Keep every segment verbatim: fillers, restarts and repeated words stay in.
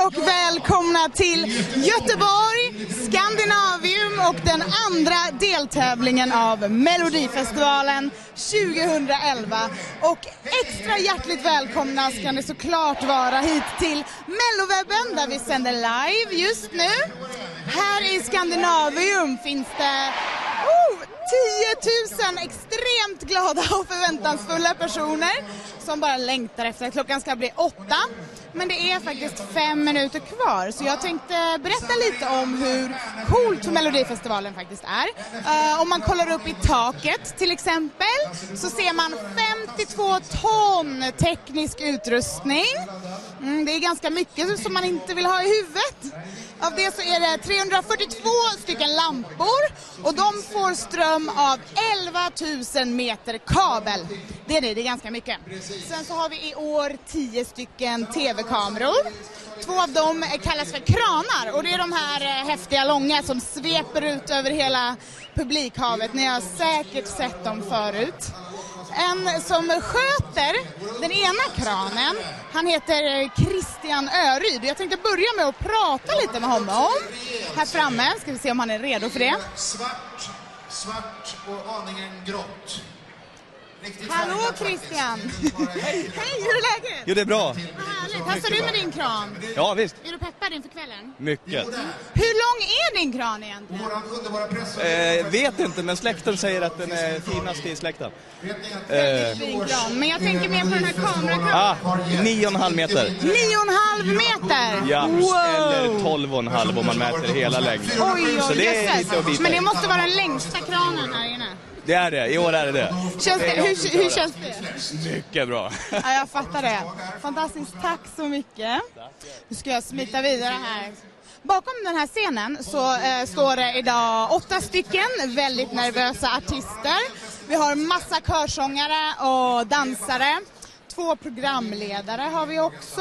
och välkomna till Göteborg, Skandinavium och den andra deltävlingen av Melodifestivalen tjugohundraelva. Och extra hjärtligt välkomna ska ni såklart vara hit till Mellowebben där vi sänder live just nu. Här i Skandinavium finns det oh, tio tusen extremt glada och förväntansfulla personer som bara längtar efter att klockan ska bli åtta. Men det är faktiskt fem minuter kvar, så jag tänkte berätta lite om hur coolt Melodifestivalen faktiskt är. Uh, om man kollar upp i taket till exempel så ser man femtiotvå ton teknisk utrustning. Mm, det är ganska mycket som man inte vill ha i huvudet. Av det så är det trehundrafyrtiotvå stycken lampor och de får ström av elva tusen meter kabel. Det är det, det är ganska mycket. Sen så har vi i år tio stycken tv-kameror. Två av dem kallas för kranar och det är de här häftiga långa som sveper ut över hela publikhavet. Ni har säkert sett dem förut. En som sköter den ena kranen, han heter Christian Öryd. Jag tänkte börja med att prata lite med honom. Här framme, ska vi se om han är redo för det. Svart, svart och aningen grått. Riktigt Hallå Christian! Hej, hur är läget? Jo, det är bra. Vad härligt. Här står du med din kran. Ja, visst. Är du peppad inför kvällen? Mycket. Hur lång är din kran egentligen? Eh, vet inte, men släkten säger att den är finast i släkten. Väldigt fin kran. Men jag tänker mer på den här kamerakranen. Ah, nio och en halv meter. Nio och en halv meter? Ja, wow. eller tolv och en halv om man mäter hela längden. Oj, oj, så det är Jesus. lite att bita. Men det måste vara den längsta kranen här inne. Det är det, i år är det det. Känns det, hur, hur känns det? Mycket bra. Ja, jag fattar det. Fantastiskt, tack så mycket. Nu ska jag smita vidare här. Bakom den här scenen så eh, står det idag åtta stycken väldigt nervösa artister. Vi har massa körsångare och dansare. Två programledare har vi också.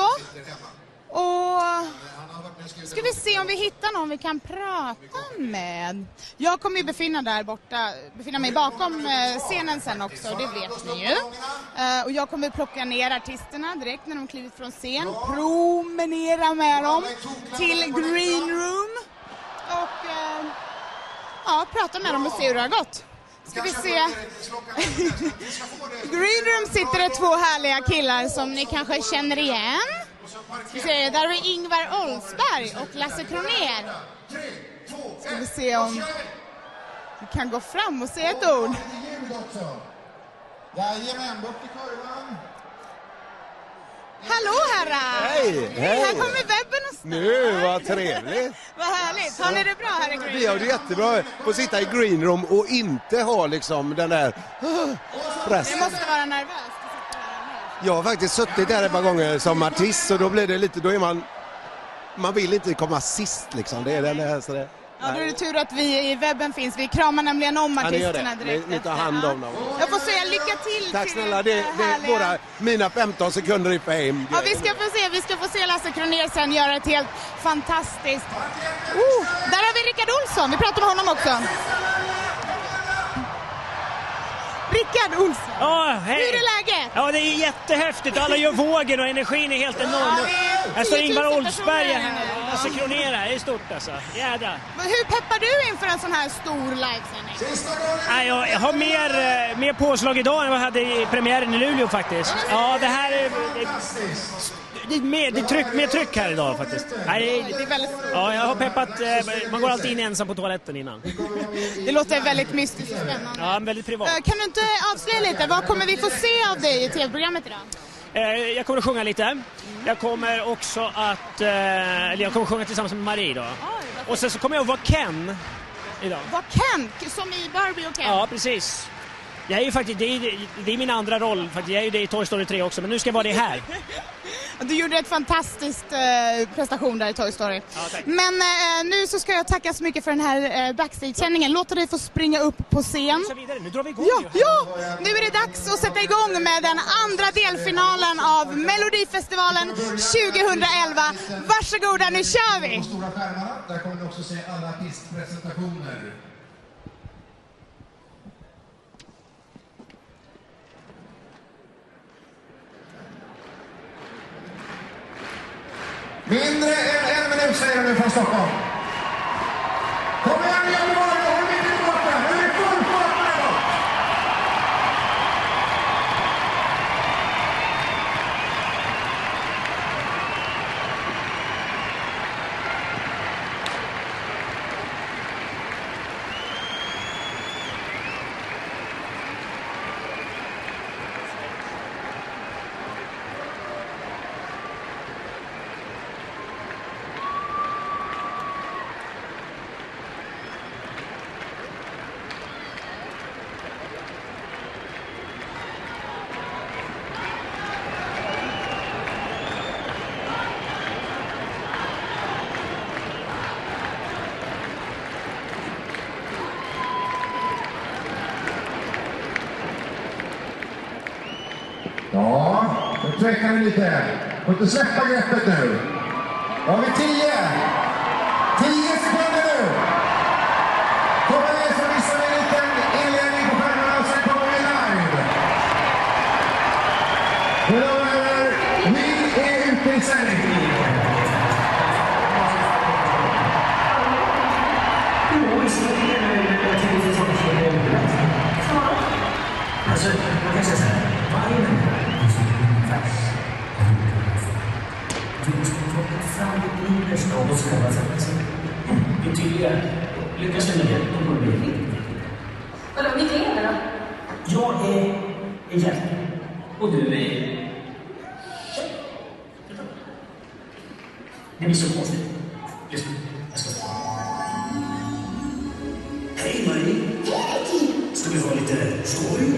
Och ska vi se om vi hittar någon vi kan prata med. Jag kommer ju befinna där borta, befinna mig bakom scenen sen också, det vet ni ju. Och jag kommer plocka ner artisterna direkt när de klivit från scen, promenera med dem till Green Room och ja, prata med dem och se hur det har gått. Ska vi se. Green Room sitter det två härliga killar som ni kanske känner igen. Vi ser, där har vi Ingvar Oldsberg och Lasse Kronér. Ska vi se om vi kan gå fram och se ett ord. Jajamän, bort i kurvan. Hallå herrar! Hej! Hej! Här kommer webben och snart. Nu, vad trevligt! Vad härligt! Har ni det bra här i Green Room? Vi har det jättebra. Få sitta i Green Room och inte ha liksom den där pressen. Det måste vara nervöst. Jag har faktiskt suttit där ett par gånger som artist och då blir det lite, då är man, man vill inte komma sist liksom. Det är den där, så det. Ja, då är det tur att vi i webben finns. Vi kramar nämligen om artisterna direkt. Ni, ni tar hand om dem. Jag får säga lycka till. Tack till snälla, det, det är våra, mina femton sekunder i fame. Ja, vi ska få se, vi ska få se Lasse Kronér sen göra ett helt fantastiskt. Oh, där har vi Rickard Olsson, vi pratar med honom också. Rickard Olsson. Ja, hej. Hur är läget? Ja, det är jättehäftigt. Alla gör vågen och energin är helt enorm. Här står Ingvar Oldsberg här. Lasse Kronér här. Det är stort alltså. Jädra. Men hur peppar du inför en sån här stor livesändning? Nej, jag jag har mer, mer påslag idag än vad jag hade i premiären i Luleå faktiskt. Ja, det här är... Det, det är mer, det är tryck, mer tryck här idag faktiskt. Nej, det, Det är väldigt... ja, jag har peppat... Man går alltid in ensam på toaletten innan. Det låter väldigt mystiskt och spännande. Ja, väldigt privat. Eh, Kan du inte avslöja lite? Vad kommer vi få se av dig i tv-programmet idag? Eh, Jag kommer att sjunga lite. Jag kommer också att... eh, Eller jag kommer att sjunga tillsammans med Marie idag. Och sen så kommer jag att vara Ken idag. Vad Ken? Som i Barbie och Ken? Ja, precis. Jag är ju faktiskt... Det är, det är min andra roll. Faktiskt. Jag är ju det i Toy Story tre också. Men nu ska jag vara det här. Du gjorde ett fantastiskt eh, prestation där i Toy Story. Ja, tack. Men eh, nu så ska jag tacka så mycket för den här eh, backstage-sändningen. Låt dig få springa upp på scen. Så vidare. Nu drar vi igång. Ja, ja! Nu är det dags att sätta igång med den andra delfinalen av Melodifestivalen tjugohundraelva. Varsågoda, nu kör vi! Stora skärmarna, där kommer ni också se alla artistpresentationer. Mindre än en minut säger nu från Stockholm. Kom igen Göteborg, då har vi inte tillbaka. Nu är det full fart med dem. Ja, nu tvekar vi lite. Får inte släppa greppet nu. Då har vi tio. Tio sekunder nu. Kommer vi så missar vi en liten inledning på skärmarna och sen kommer vi live. Och då är vi är ute i sändning. Alltså, man kan säga så här. Varje människa är som en färs. Du måste plocka fram det innersta av oss själva. Det är tydligare. Lyckas du med det, då kommer det bli riktigt. Vadå, vilka är det då? Jag är en hjälte. Och du är... Det blir så konstigt. Lyssna, jag ska säga. Hej Marie. Hej. Ska vi ha lite story?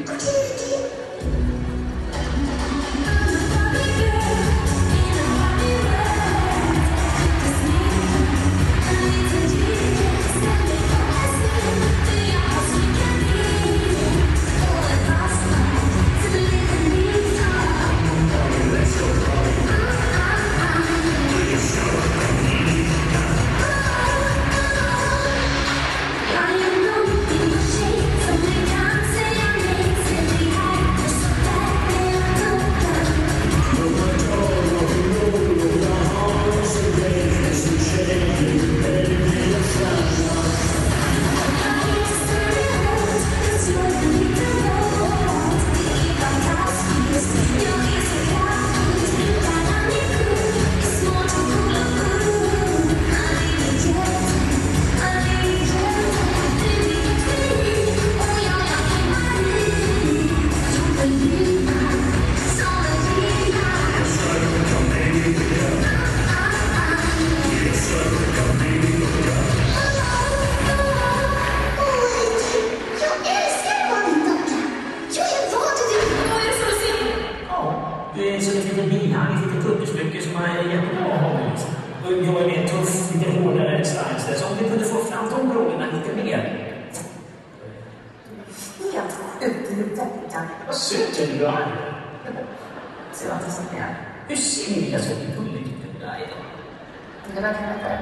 Hur ser ni jag ska bli gulligt med det där idag? Det var kan inte.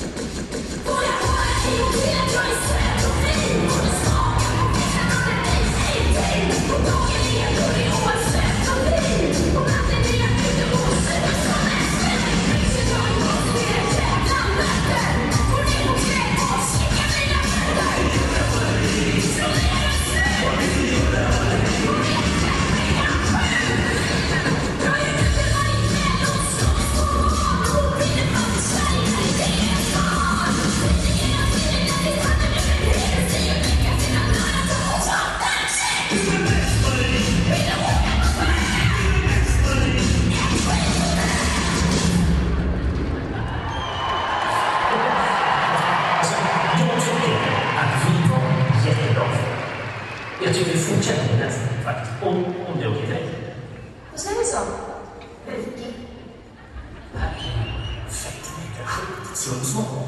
Jag tycker vi fortsätter med nästan faktiskt, om, om det är okej dig. Vad säger vi så? Vilket? Perfekt, det är sjukt. Så små.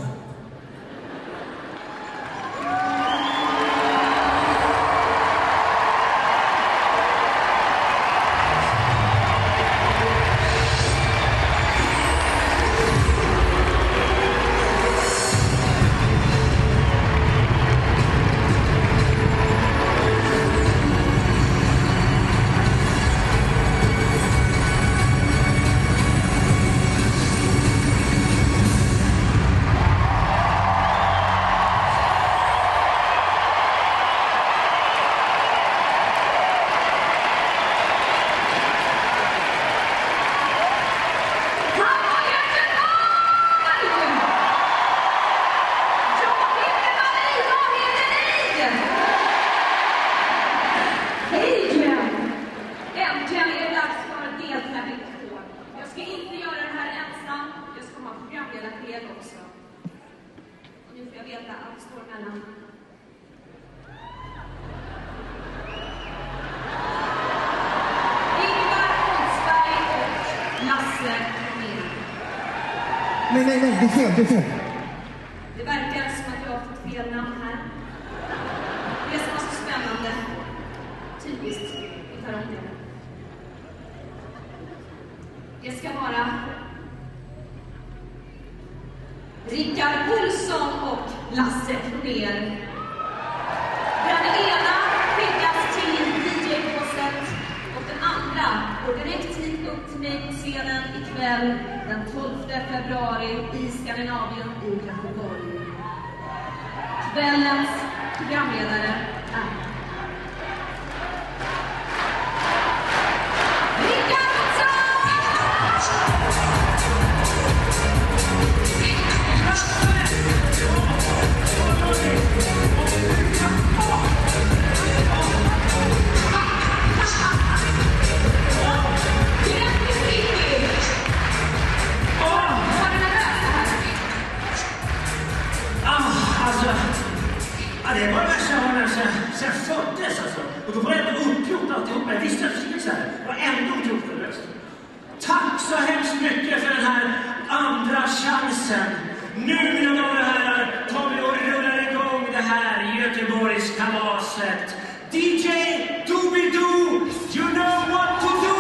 namndela själv också. Och nu får jag veta att det står mellan. Ingvar Oldsberg och Lasse Kronér. Nej, nej, nej, det är fel, det är fel. Det verkar som att jag har fått fel namn här. Det som var så spännande. Typiskt. Vi tar om det. Det ska vara Rickard Olsson och Lasse Kronér. Den ena skickas till D J-båset och den andra går direkt hit upp till mig på scenen ikväll den tolfte februari i Skandinavien i Göteborg. Kvällens programledare är det var värsta jag har när jag föddes alltså. Och då var det ändå uppgjort alltihopa. Jag visste att det skulle så här. Det var ändå uppgjort för det. Tack så hemskt mycket för den här andra chansen. Nu, mina damer och herrar, tar vi och rullar igång det här Göteborgskalaset. D J Doobidoo, you know what to do!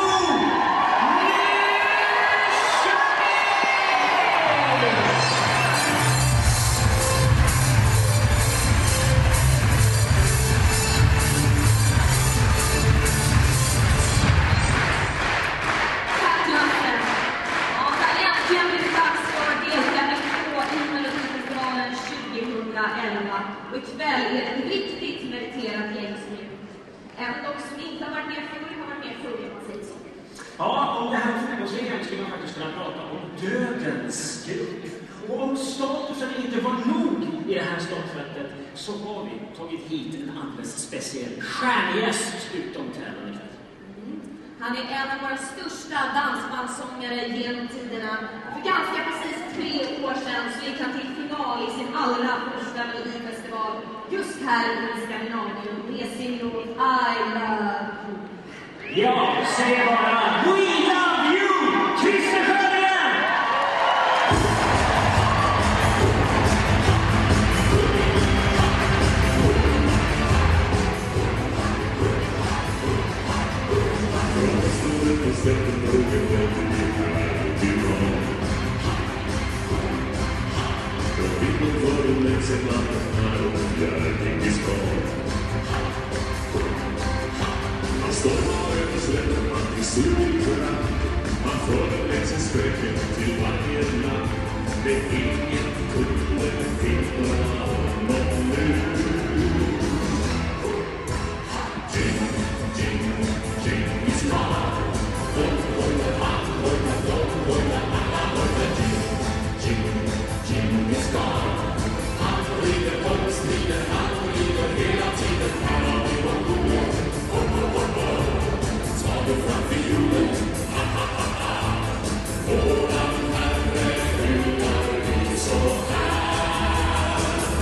Och ikväll är det ett riktigt meriterat gäng som är. Även de som inte har varit med förr har varit med förr, man säger så. Ja, om det här fotbollsligan skulle man faktiskt kunna prata om dödens grupp. Och om statusen inte var nog i det här startfältet så har vi tagit hit en alldeles speciell stjärngäst utom tävlan ikväll. Mm. Han är en av våra största dansbandssångare genom tiderna. För ganska precis tre år sedan så gick han till final i sin allra första melodifestival just här i Skandinavien med sin låt I Love You. Ja, säg bara We Love You! Christer Sjögren! Man stormar över slätten, man blir sur. Man förläser spöken till varje land. Men ingen kunde finna honom nu. Jing, jing, Djingis khan. Oj, oj, han, oj, oj, oj, alla, oj, jing, jing, Djingis khan. Han rider och strider, han rider hela tiden. Alla vi var goda. Oh, oh, oh, oh. Ta det framför hjulen. Ha, ha, ha, ha. Våran herre hyllar vi så här.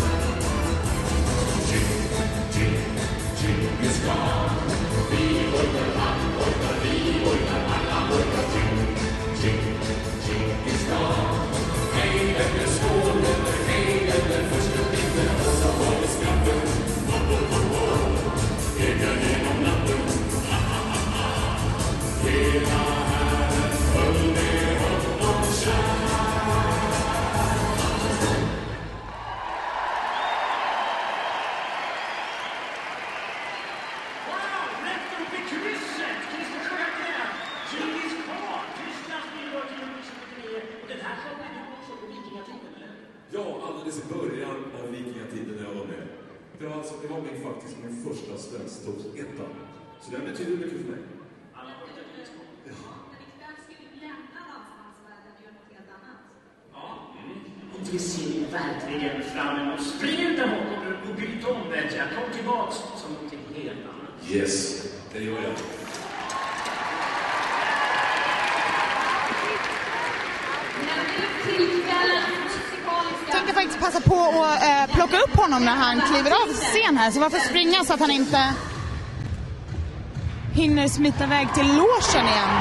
Jing, jing, Djingis khan. Vi ojkar, han ojkar, vi ojkar, alla ojkar. Jing, jing, Djingis khan. Hej eller skål eller hej eller första bilden. Och så har vi skrattet. Oh, oh, oh, oh. Ekar genom natten. Ha, ha, ha, ha. Hela herren höll med honom kär. Wow, rätt upp i krysset! Christer Sjögren, Djingis khan, Tysklands bidrag till Eurovision sjuttionio. Och den här sjöng du också på vikingatiden, eller? Ja, alldeles i början av vikingatiden när jag var med. Det var, alltså, det var min, faktiskt min första svensk topp etta. Så det betyder mycket för mig. Alla har varit Djingis khan. Men ikväll ska vi lämna dansbandsvärlden och göra något helt annat. Ja, och det ser vi verkligen fram emot. Spring ut där bakom och byt om, vet jag. Kom tillbaks som någonting helt annat. Yes, det gör jag. Men nu till kvällens passa på att eh, plocka upp honom när han kliver av scen här. Så varför springa så att han inte hinner smita iväg till logen igen?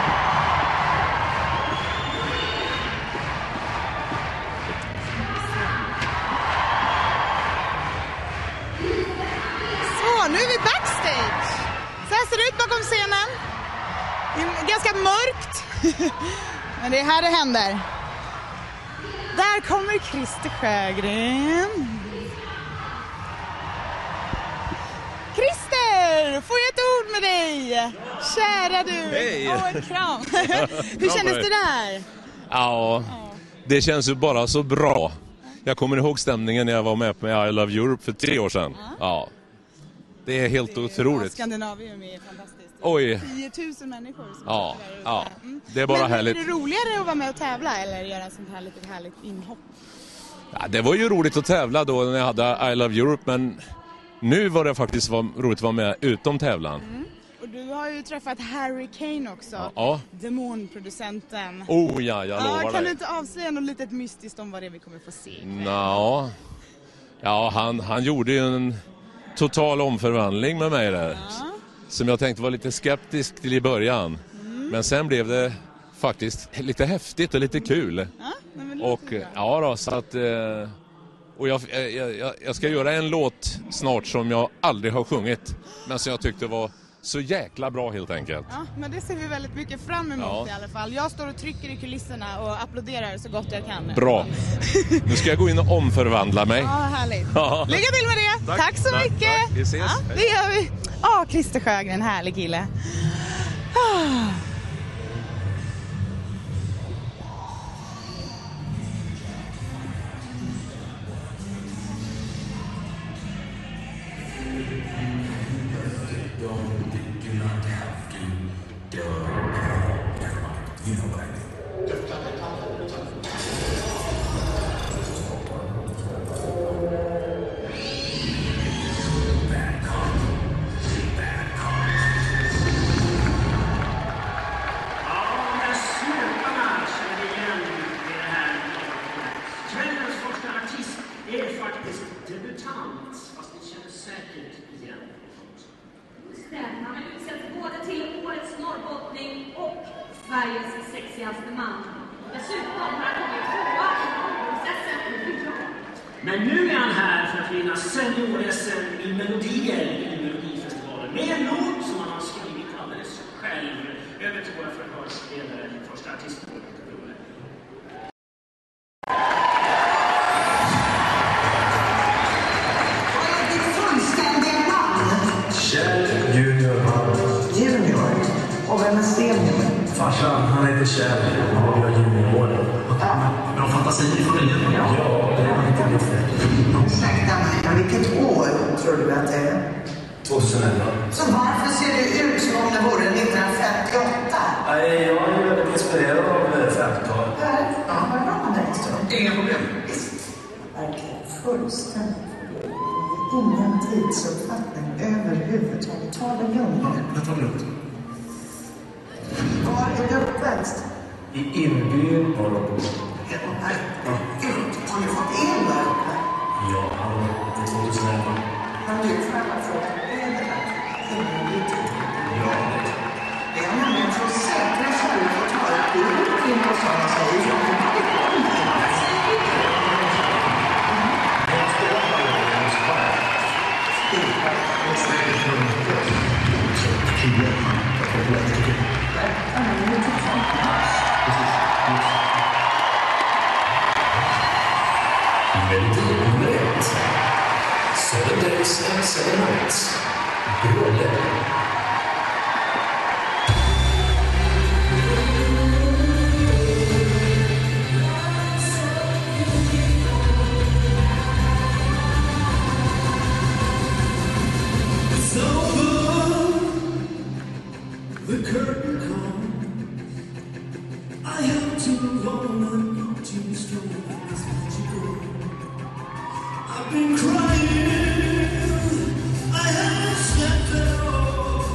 Så, nu är vi backstage. Så här ser det ut bakom scenen. Det är ganska mörkt. Men det är här det händer. Där kommer Christer Sjögren. Christer, får jag ett ord med dig? Kära du. Hej. Åh, en kram. Hur kändes det där? Ja, det känns ju bara så bra. Jag kommer ihåg stämningen när jag var med med I Love Europe för tre år sedan. Ja. Det är helt otroligt. Skandinavium är fantastiskt. Oj. tio tusen människor som Ja, är där ute. ja. Mm. Det är bara Men härligt. är det roligare att vara med och tävla eller göra sånt här lite härligt inhopp? Ja, det var ju roligt att tävla då när jag hade I Love Europe, men nu var det faktiskt var roligt att vara med utom tävlan. Mm. Och du har ju träffat Harry Kane också. Ja. Ja. Demonproducenten. Oh ja, jag lovar ja, kan dig. du inte avslöja något litet mystiskt om vad det är vi kommer få se? Nå. Ja, han, han gjorde ju en total omförvandling med mig där. Ja. Som jag tänkte var lite skeptisk till i början. Mm. Men sen blev det faktiskt lite häftigt och lite kul. Ja, men det och låter bra. ja då, så att eh, och jag, jag, jag, jag ska göra en låt snart som jag aldrig har sjungit, men som jag tyckte var så jäkla bra helt enkelt. Ja, men det ser vi väldigt mycket fram emot Ja. i alla fall. Jag står och trycker i kulisserna och applåderar så gott jag kan. Bra. Nu ska jag gå in och omförvandla mig. Ja, härligt. Ja. Lycka till med det. Tack, Tack så tack, mycket. tack. Vi ses. Ja, Hej. det gör vi. Ja, Christer Sjögren, härlig kille. Ah. Han är utsedd både till årets norrbottning och Sveriges sexigaste man. Dessutom har han kommit tvåa i processen i fyra. Men nu är han här för att vinna senior-S M i melodier i Melodifestivalen. Med en låt som han har skrivit alldeles själv. Över till våra förhörsledare, första artistmålet. Kjell Junior Hall. Junior? Och vem är Sten? Farsan, han heter Kjell och jag är junior. Bra fantasi i familjen. Ja, det är inte lite. Ursäkta mig, men vilket år tror du att det är? tjugohundraelva. Så varför ser det ut som om det vore nittonhundrafemtioåtta? Nej, jag är väldigt inspirerad av femtiotalet. Ja, vad bra med dig, så. Inga problem. Visst. Verkligen fullständigt. Ingen tidsuppfattning överhuvudtaget. Ta det lugnt. Jag tar det lugnt. Var är du uppväxt? I Inby, Norrbotten. Ja, gud, har du fått in där uppe? Ja, det är tjugohundraelva. Men du får alla fråga, är det där innan du tid? Ja, det är nämligen för att säkra sig ut och ta ett ut in på sådana saker. Seven days and seven nights. Bråle. It's over. The curtain comes. I have to move on and not too strong. I've been crying, I haven't slept at all.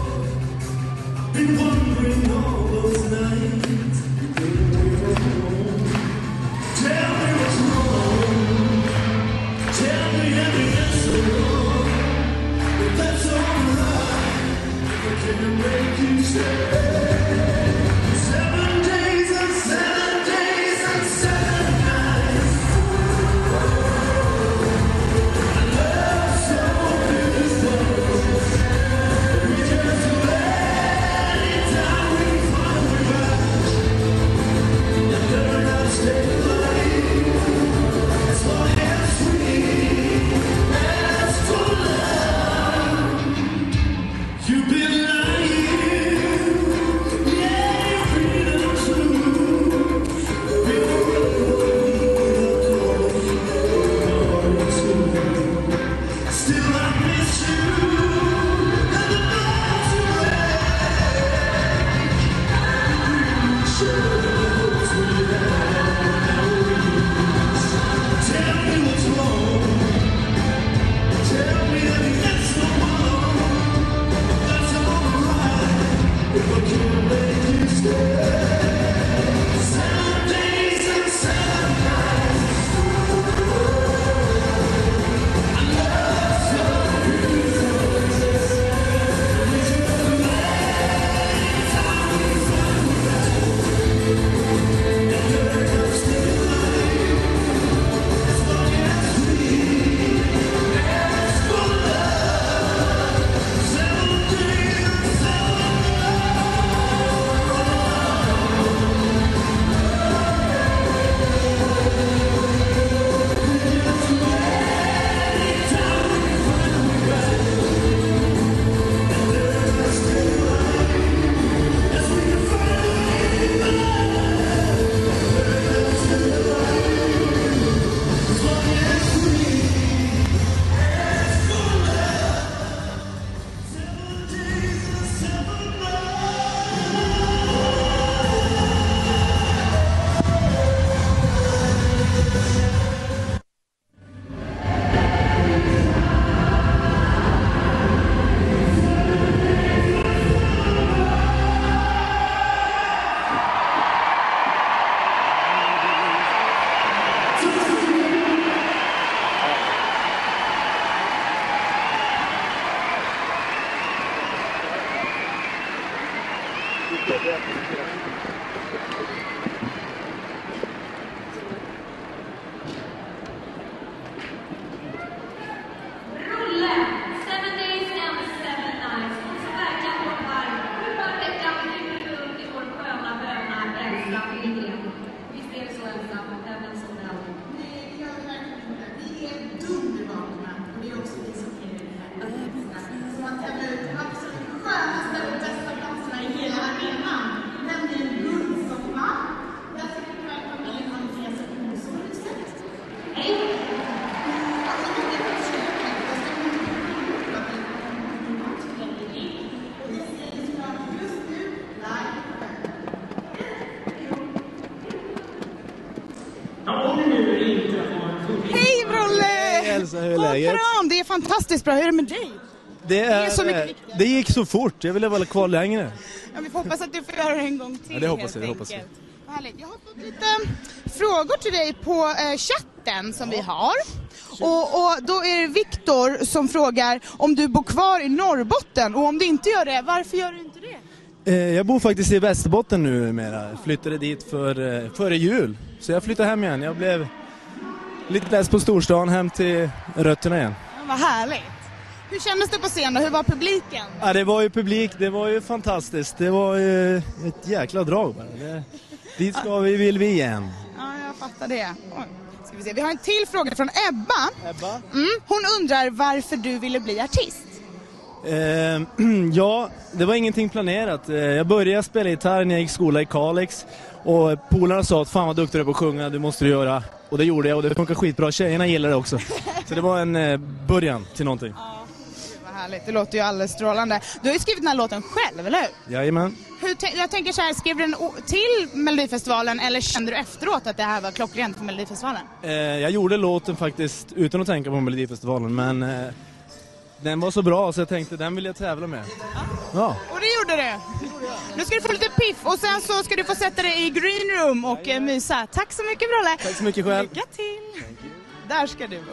Hej Brolle! Hej Elsa, hur är läget? Kram, det är fantastiskt bra. Hur är det med dig? Det, är, det är så mycket viktigare. Det gick så fort, jag ville vara kvar längre. Ja, vi får hoppas att du får göra det en gång till. Ja, det hoppas jag, det hoppas jag. Vad härligt. Jag har fått lite frågor till dig på eh, chatten som vi har. Och, och då är det Viktor som frågar om du bor kvar i Norrbotten. Och om du inte gör det, varför gör du inte det? Eh, jag bor faktiskt i Västerbotten nu mera. Flyttade dit för, eh, före jul. Så jag flyttade hem igen. Jag blev lite less på storstan, hem till rötterna igen. Ja, vad härligt. Hur kändes det på scenen? Hur var publiken? Ja, det var ju publik, det var ju fantastiskt. Det var ju ett jäkla drag bara. Det, dit ska vi, vill vi igen. Ja, jag fattar det. Oj. Ska vi se. Vi har en till fråga från Ebba. Ebba? Mm. Hon undrar varför du ville bli artist. Eh, ja, det var ingenting planerat. Eh, jag började spela gitarr när jag gick skola i Kalix. Och polarna sa att fan vad duktig du är på att sjunga, det måste du göra. Och det gjorde jag och det funkar skitbra. Tjejerna gillar det också. Så det var en eh, början till någonting. Ja, vad härligt. Det låter ju alldeles strålande. Du har ju skrivit den här låten själv, eller hur? Jajamän. Hur t- jag tänker så här, skrev du den o- till Melodifestivalen eller kände du efteråt att det här var klockrent för Melodifestivalen? Eh, jag gjorde låten faktiskt utan att tänka på Melodifestivalen, men eh, den var så bra så jag tänkte den vill jag tävla med. Ja. Ja. Och det gjorde du. Nu ska du få lite piff och sen så ska du få sätta dig i green room och eh, mysa. Tack så mycket Brolle. Tack så mycket själv. Lycka till. Där ska du vara.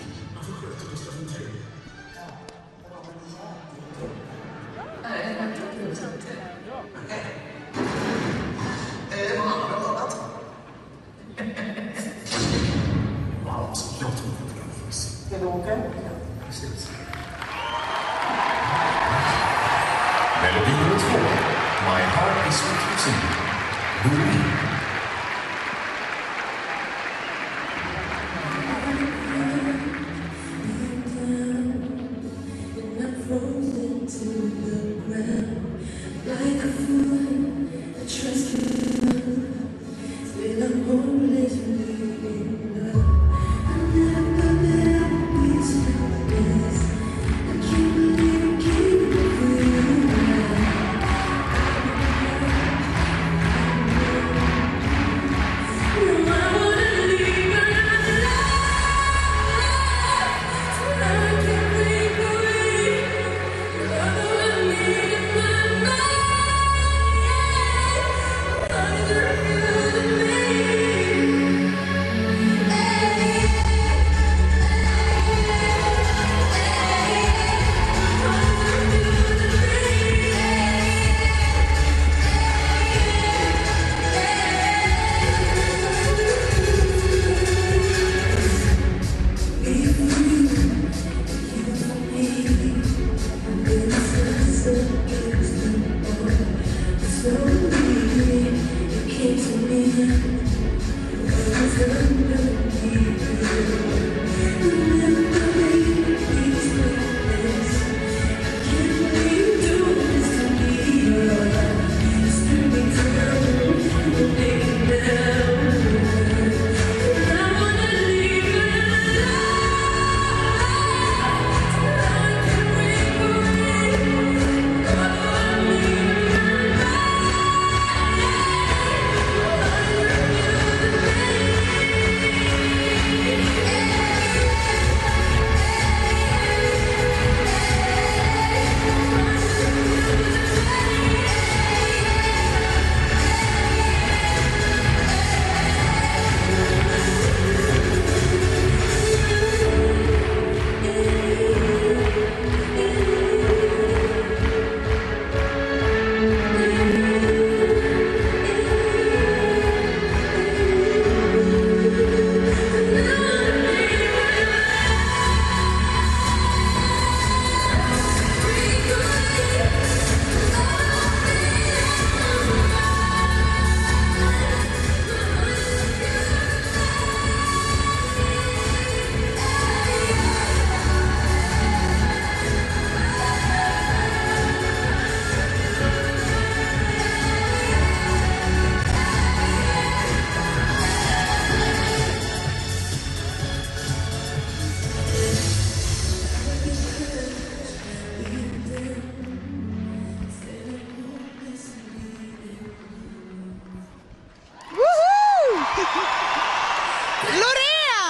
Melodi nummer två. My heart is with you.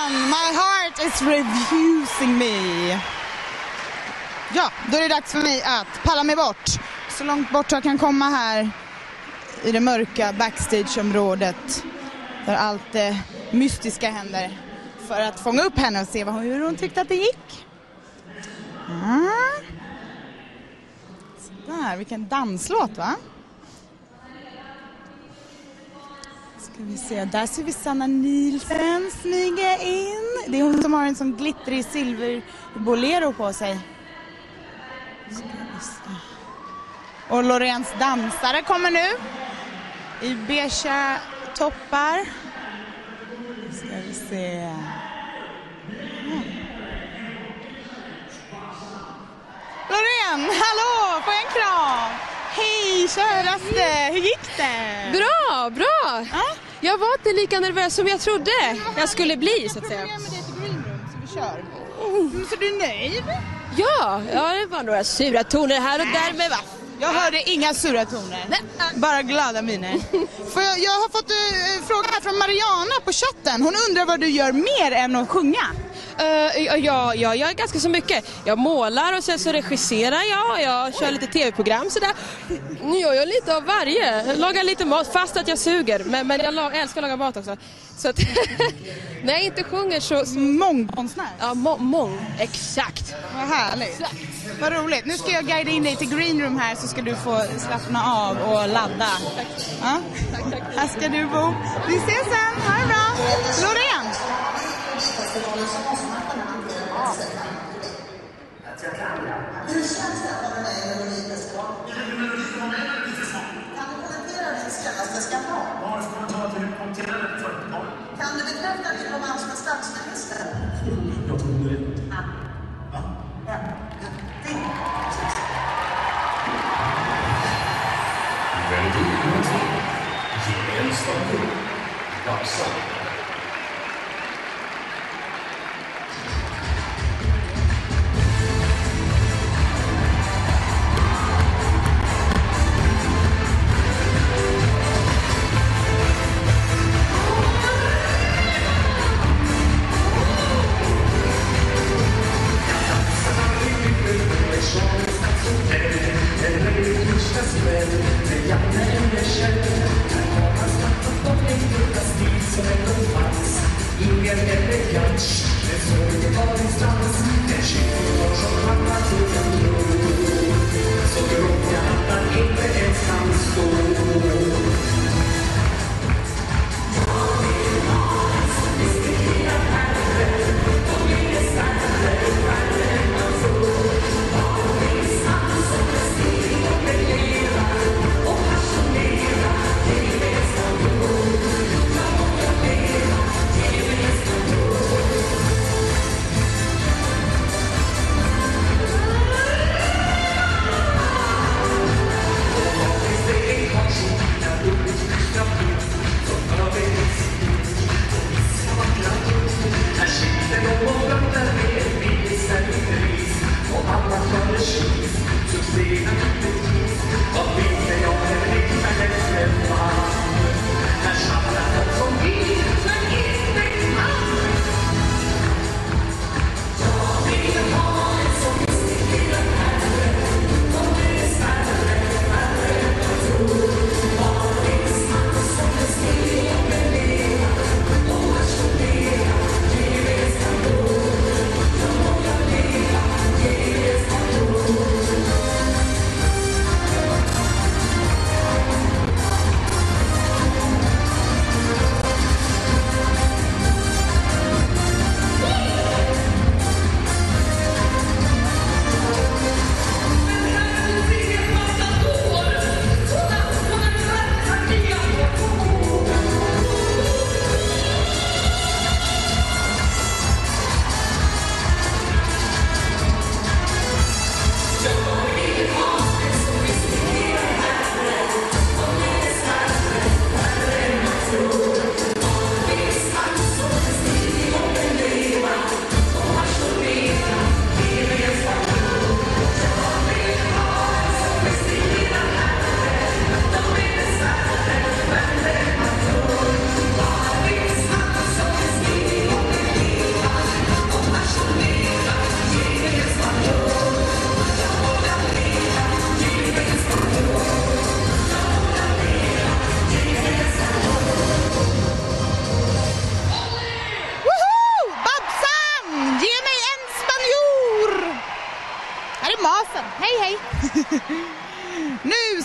Loreen, My heart is refusing me. Ja, då är det dags för mig att palla mig bort. Så långt bort jag kan komma här i det mörka backstageområdet där allt det mystiska händer. För att fånga upp henne och se vad hon, hur hon tyckte att det gick. Mm. Sådär, vilken danslåt va? Ska vi se, där ser vi Sanna Nielsen smyga in. Det är hon som har en sån glittrig silver bolero på sig. Ska vi se. Och Loreens dansare kommer nu i beige toppar. Ska vi se. Mm. Loreen, hallå, får jag en kram? Hej, käraste, hur gick det? Bra, bra. Ah? Jag var inte lika nervös som jag trodde jag skulle bli, så att säga. Jag med dig till Green Room, så vi kör. Mm. Så du är nöjd? Ja, ja, det var några sura toner här och där med va? Jag hörde inga sura toner. Nej. Bara glada miner. För jag, jag har fått uh, fråga här från Mariana på chatten. Hon undrar vad du gör mer än att sjunga. Uh, ja, ja, jag gör ganska så mycket. Jag målar och sen så regisserar jag och jag kör lite tv-program sådär. Jag gör lite av varje. Jag lagar lite mat fast att jag suger. Men, men jag lag, älskar att laga mat också. Så att när jag inte sjunger så... så... Mångkonstnär. Ja, må, mång. Exakt. Vad härligt. Exakt. Vad roligt. Nu ska jag guida in dig till Green Room här så ska du få slappna av och ladda. Tack. Ja? Tack, tack. Här ska du bo. Vi ses sen. Ha det bra. Loreen. Hur känns det att vara med i Melodifestivalen? Kan du kommentera din senaste skandal? Ja, jag får ta till kommenterare för ett Kan du bekräfta din romans med statsminister? Jag tror det. Ja. Ja. Ja. Melodi nummer två. Ge en station. Dansa. Janne är en bekänn. Här har man snabbt och blivit stil som en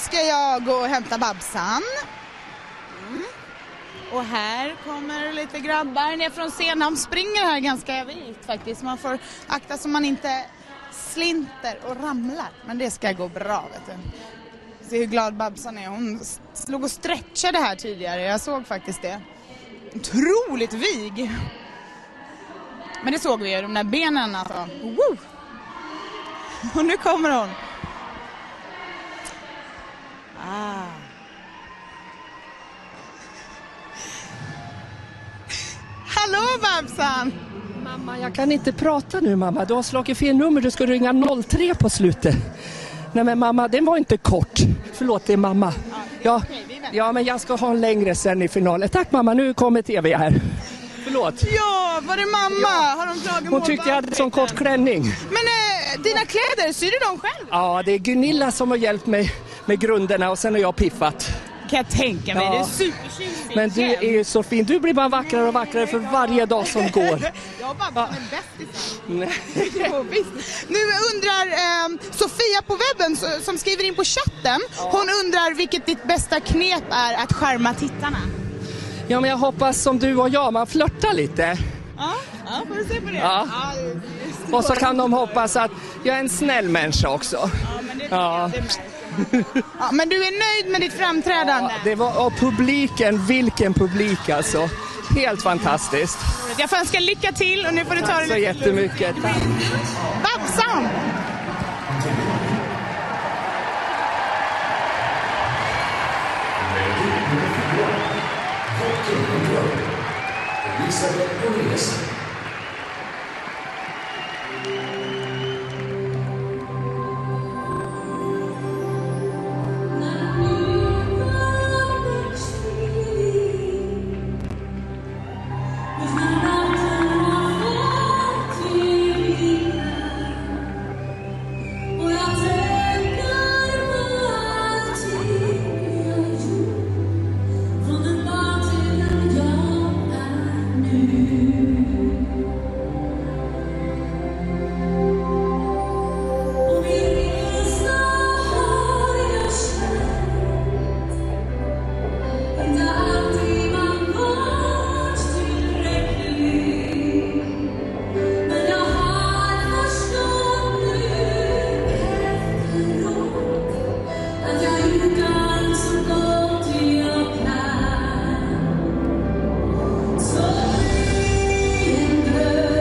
ska jag gå och hämta Babsan. Mm. Och här kommer lite grabbar ner från scenen. De springer här ganska vilt faktiskt. Man får akta så man inte slinter och ramlar. Men det ska gå bra, vet du. Se hur glad Babsan är. Hon slog och stretchade här tidigare. Jag såg faktiskt det. Otroligt vig. Men det såg vi ju, de där benen alltså. Woo! Och nu kommer hon. Ah. Hallå Babsan! Mamma, jag kan inte prata nu mamma. Du har slagit fel nummer, du ska ringa noll tre på slutet. Nej men mamma, den var inte kort. Förlåt, det är mamma. Ja, ja men jag ska ha en längre sen i finalen. Tack mamma, nu kommer tv här. Förlåt. Ja, var det mamma? Ja. Har de klagomål? Hon tyckte jag hade sån kort klänning. Men äh, dina kläder, syr du dem själv? Ja, det är Gunilla som har hjälpt mig med grunderna och sen har jag piffat. Kan jag tänka mig, ja. Det är supertjusigt. Men du är ju så fin, du blir bara vackrare och vackrare för varje dag som går. Ja, Babsan är bästis. Jo, visst. Nu undrar eh, Sofia på webben som skriver in på chatten. Ja. Hon undrar vilket ditt bästa knep är att charma tittarna. Ja, men jag hoppas som du och jag, man flörtar lite. Ja, ja, får du se på det. Ja. Ja, och så kan de hoppas att jag är en snäll människa också. Ja, men det, ja. det ja, men du är nöjd med ditt framträdande? Ja, det var, och publiken, vilken publik alltså. Helt fantastiskt. Jag får önska lycka till och nu får du ta det lite. Tack så jättemycket. Babsan! So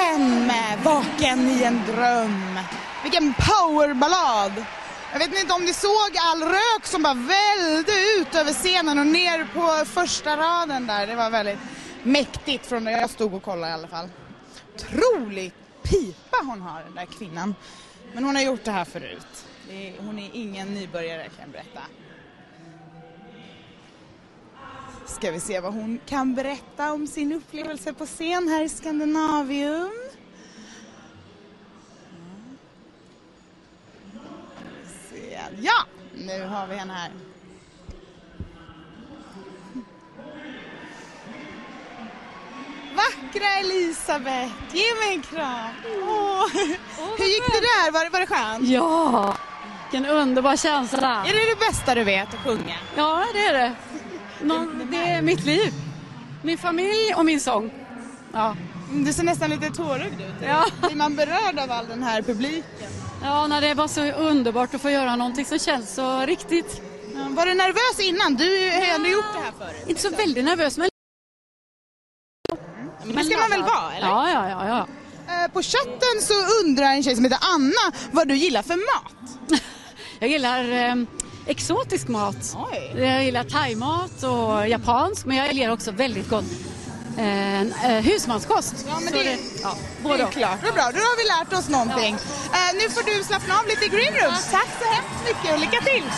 igen med Vaken i en dröm. Vilken powerballad. Jag vet inte om ni såg all rök som bara välde ut över scenen och ner på första raden där. Det var väldigt mäktigt från där jag stod och kollade i alla fall. Otroligt pipa hon har, den där kvinnan. Men hon har gjort det här förut. Det är, hon är ingen nybörjare, kan jag berätta. Ska vi se vad hon kan berätta om sin upplevelse på scen här i Skandinavium. Ja, nu har vi henne här. Vackra Elisabeth, ge mig en kram. Åh. Hur gick det där? Var, var det skönt? Ja, vilken underbar känsla. Är det det bästa du vet att sjunga? Ja, det är det. Nå, det är mitt liv. Min familj och min sång. Ja. Du ser nästan lite tårögd ut. Ja. Blir man berörd av all den här publiken? Ja, när det var så underbart att få göra någonting som känns så riktigt. Ja, var du nervös innan? Du har ju ändå gjort det här förut. Inte så väldigt nervös, men... Men det ska man väl vara, eller? Ja, ja, ja. ja. Eh, på chatten så undrar en tjej som heter Anna vad du gillar för mat. Jag gillar eh, exotisk mat. Oj. Jag gillar thaimat och japansk, men jag gillar också väldigt gott eh, eh, husmanskost. Ja, men Så det, det, ja, det är klart. Det är bra. Då har vi lärt oss någonting. Ja. Eh, nu får du slappna av lite i Green Room. Ja. Tack så hemskt mycket och lycka till!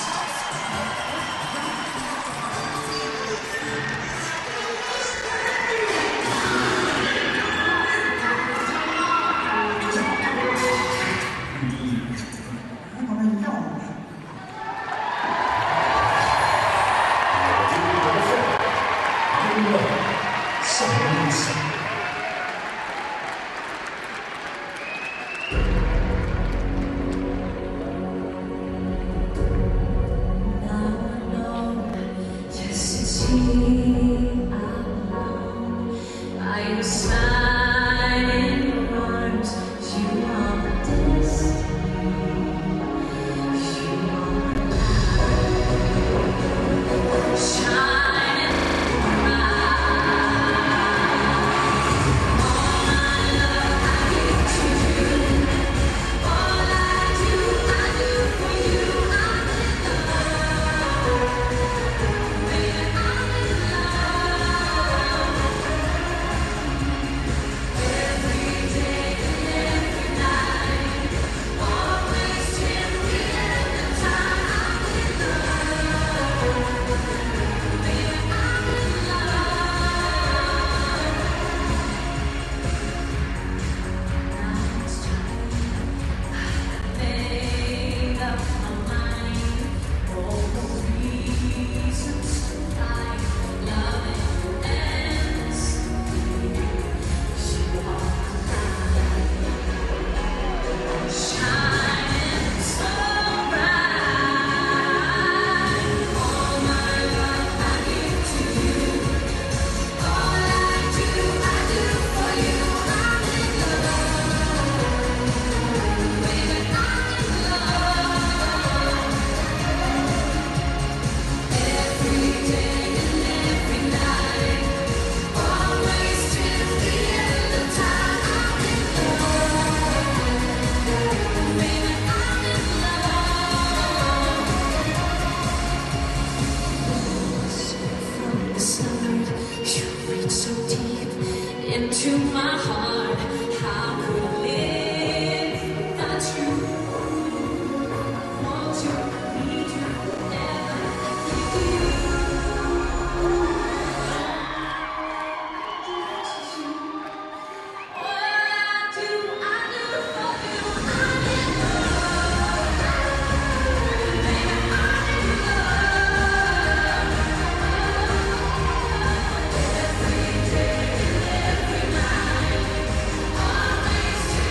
Every day, every night, always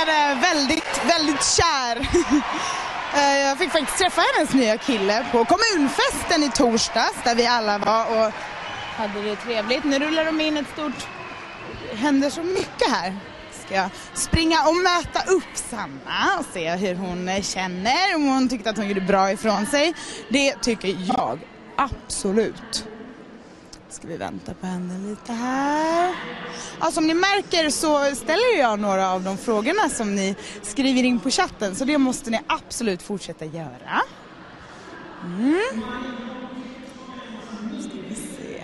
verkade väldigt, väldigt kär. Jag fick faktiskt träffa hennes nya kille på kommunfesten i torsdags där vi alla var och hade det trevligt. Nu rullar de in ett stort... Det händer så mycket här. Ska jag springa och möta upp Sanna och se hur hon känner, om hon tyckte att hon gjorde bra ifrån sig. Det tycker jag absolut. Ska vi vänta på henne lite här. Ja, som ni märker så ställer jag några av de frågorna som ni skriver in på chatten. Så det måste ni absolut fortsätta göra. Mm. Ska vi se.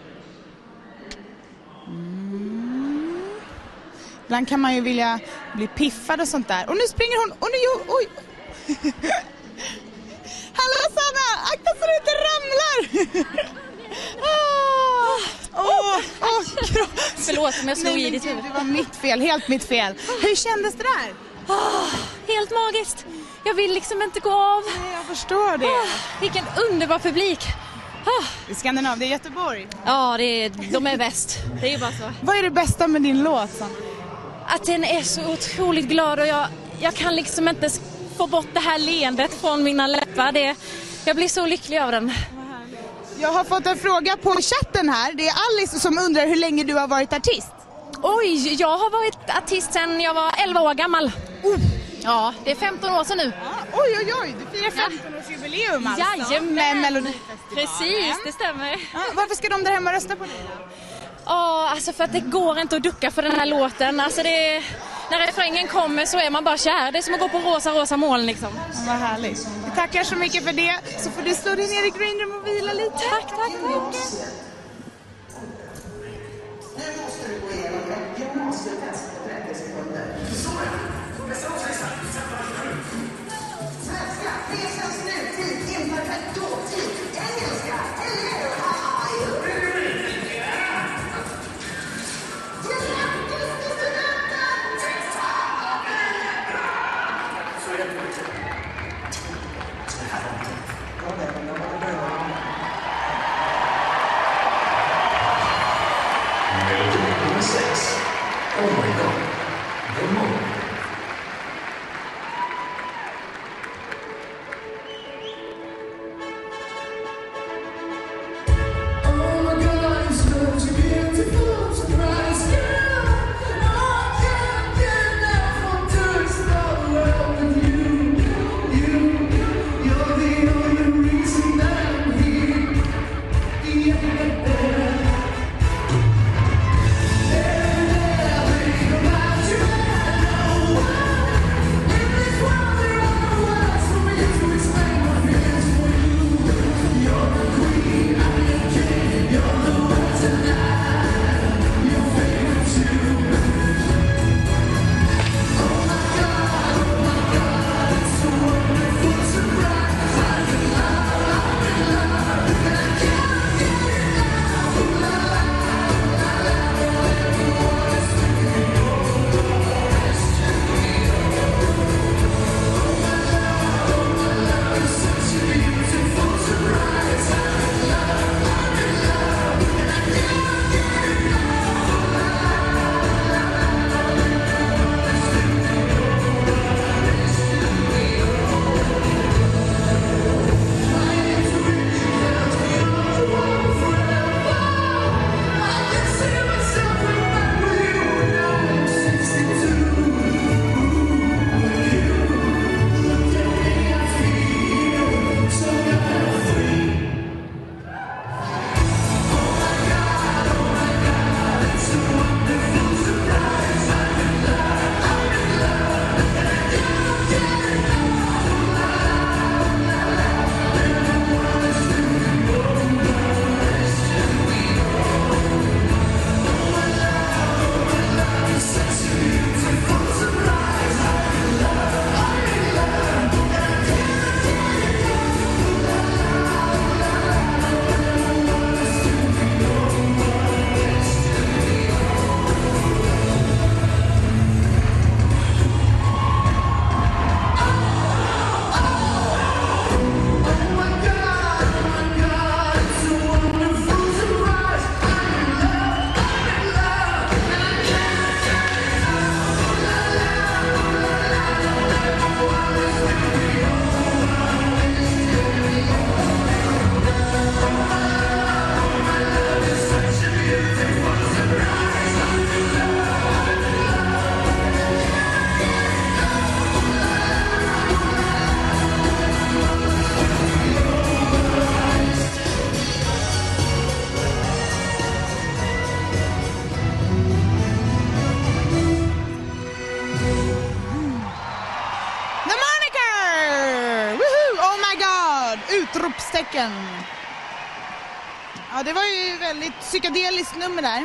Mm. Ibland kan man ju vilja bli piffad och sånt där. Och nu springer hon. Och nu, oj. Hallå Sanna, akta så du inte ramlar. Åh, åh, åh, förlåt om jag slog Nej, i ditt huvud. Det var mitt fel, helt mitt fel. Hur kändes det där? Oh, helt magiskt. Jag vill liksom inte gå av. Nej, jag förstår det. Oh, vilken underbar publik. Oh. Det är Skandinav, det är Göteborg. Ja, det är, de är bäst. Det är ju bara så. Vad är det bästa med din låt, Sanna? Att den är så otroligt glad och jag, jag kan liksom inte få bort det här leendet från mina läppar. Det, jag blir så lycklig av den. Jag har fått en fråga på chatten här. Det är Alice som undrar hur länge du har varit artist. Oj, jag har varit artist sedan jag var elva år gammal. Uh. Ja, det är femton år sedan nu. Ah, oj, oj, oj. Du firar femton-årsjubileum alltså. Jajamän. Med Melodifestivalen. Precis, det stämmer. Ah, varför ska de där hemma rösta på dig då? Ja, oh, alltså för att det går inte att ducka för den här låten. Alltså det, när refrängen kommer så är man bara kär. Det är som att gå på rosa, rosa moln liksom. Vad härligt. Vi tackar så mycket för det. Så får du slå dig ner i green room och vila lite. Tack, tack, tack. Nu måste du gå igenom det. Jag måste testa på trettio sekunder. Svenska, resans nutid, imperfekt dåtid. Engelska, hello, hi. Oh my god. Come on. utropstecken. Ja, det var ju väldigt psykedeliskt nummer där.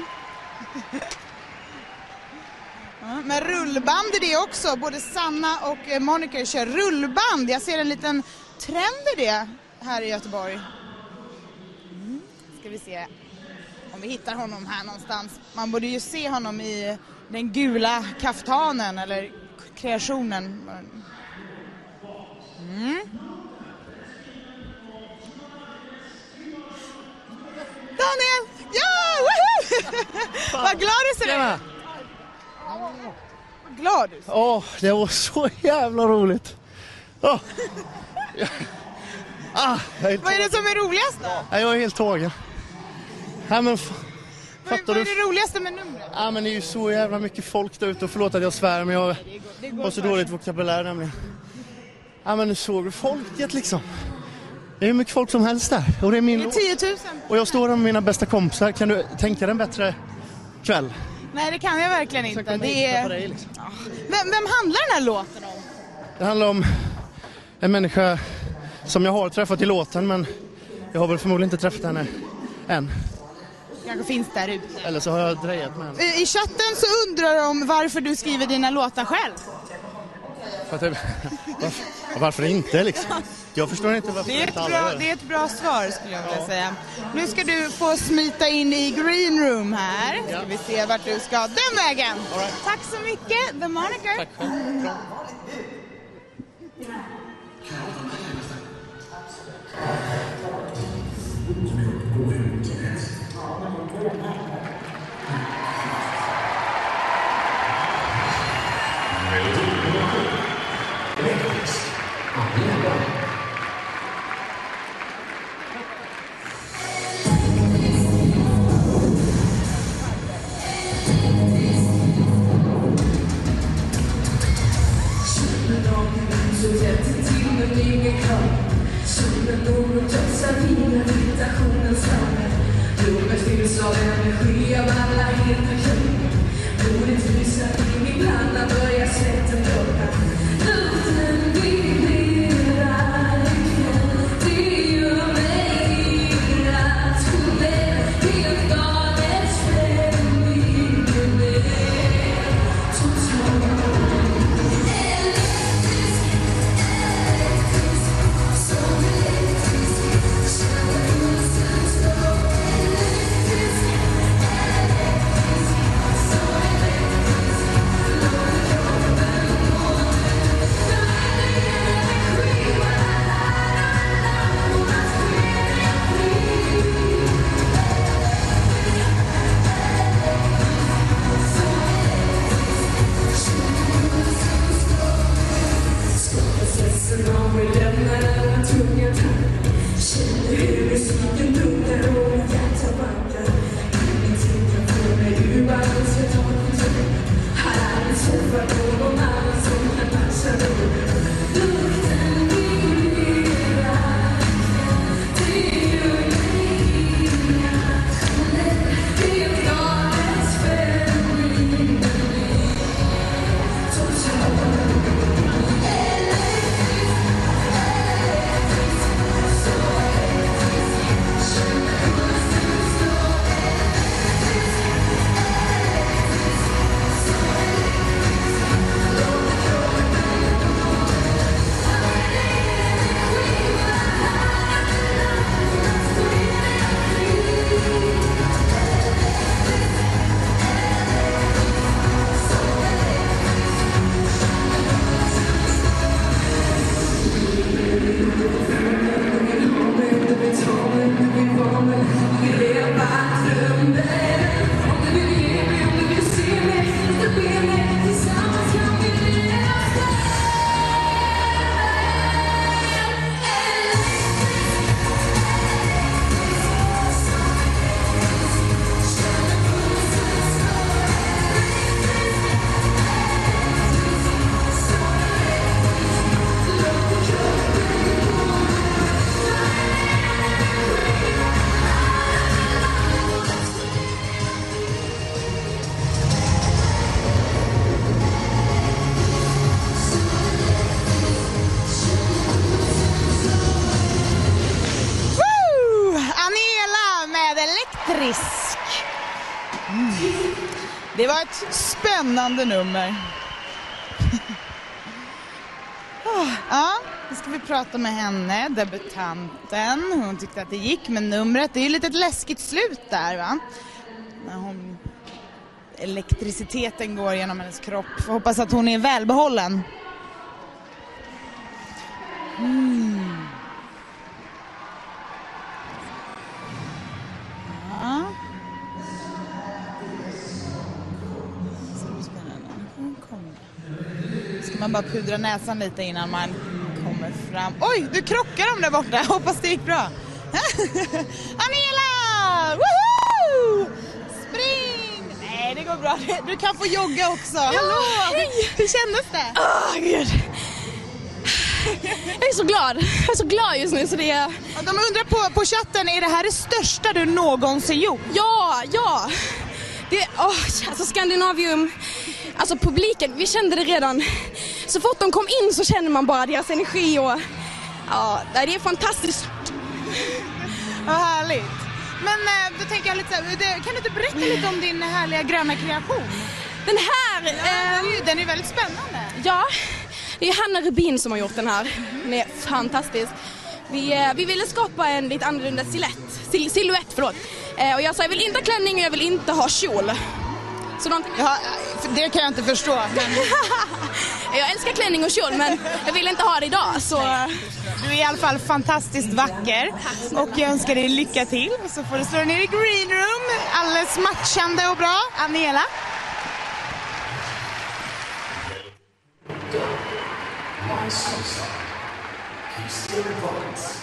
Ja, men rullband är det också. Både Sanna och Monica kör rullband. Jag ser en liten trend i det här i Göteborg. Mm. Ska vi se om vi hittar honom här någonstans. Man borde ju se honom i den gula kaftanen eller kreationen. Mm. Daniel! Ja! Woohoo! Vad glad du ser ut! Vad glad du ser ut! Åh, det var så jävla roligt! Oh. ah, jag är Vad är det som är roligast då? Ja, jag är helt tagen. Ja, men f- vad, vad är det roligaste med numret? Ja, men det är ju så jävla mycket folk där ute och förlåt att jag svär men jag det går, det går har så dåligt vokabulär nämligen. Ja, men nu såg du folket liksom. Det är hur mycket folk som helst där. Och det är min det är tio tusen. Och jag står där med mina bästa kompisar. Kan du tänka dig en bättre kväll? Nej, det kan jag verkligen inte. Det är... dig, liksom. vem, vem handlar den här låten om? Det handlar om en människa som jag har träffat i låten men jag har väl förmodligen inte träffat henne än. Kanske finns där ute. Eller så har jag drejat med henne. I, I chatten så undrar de varför du skriver dina låtar själv. För att det, varför, varför inte liksom? Jag förstår inte varför det är, ett inte bra, alla det är ett bra svar skulle jag vilja säga. Nu ska du få smita in i green room här. Ska vi se vart du ska. Den vägen! Right. Tack så mycket, The Moniker. Tack själv. frisk. Mm. Det var ett spännande nummer. oh, ja, nu ska vi prata med henne, debutanten. Hon tyckte att det gick med numret. Det är ju lite ett läskigt slut där, va? När hon... elektriciteten går genom hennes kropp. Jag hoppas att hon är välbehållen. Mm. Ja. Ska man bara pudra näsan lite innan man kommer fram. Oj, du krockar dem där borta. Hoppas det gick bra. Aniela! Woohoo! Spring! Nej, det går bra. Du kan få jogga också. Ja, hallå! hej! Hur kändes det? Åh, oh, gud. Jag är så glad. Jag är så glad just nu så det är... Ja, de undrar på, på chatten, är det här det största du någonsin gjort? Ja, ja. Det, oh, alltså Skandinavium, alltså publiken, vi kände det redan. Så fort de kom in så känner man bara deras energi och ja, det är fantastiskt. Vad härligt. Men då tänker jag lite så här, kan du inte berätta lite om din härliga gröna kreation? Den här... Ja, eh, den är väldigt spännande. Ja, det är Hanna Rubin som har gjort den här. Den är fantastisk. Vi, eh, vi ville skapa en lite annorlunda silhuett, sil- silhuett förlåt. Eh, och jag sa, jag vill inte ha klänning och jag vill inte ha kjol. Så de... ja, det kan jag inte förstå. Men... jag älskar klänning och kjol, men jag vill inte ha det idag. Så... Du är i alla fall fantastiskt vacker och jag önskar dig lycka till. Så får du slå ner i green room, alldeles matchande och bra. Aniela? My soul keep still vocals.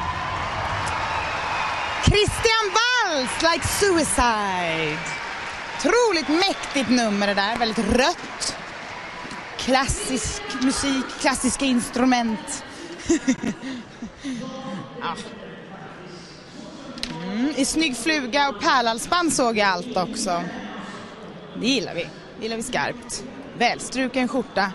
Christian Waltz, Like Suicide. Otroligt mäktigt nummer det där, väldigt rött. Klassisk musik, klassiska instrument. Ja. Mm, i snygg fluga och pärlhalsband såg jag allt också. Det gillar vi, det gillar vi skarpt. Välstruken skjorta.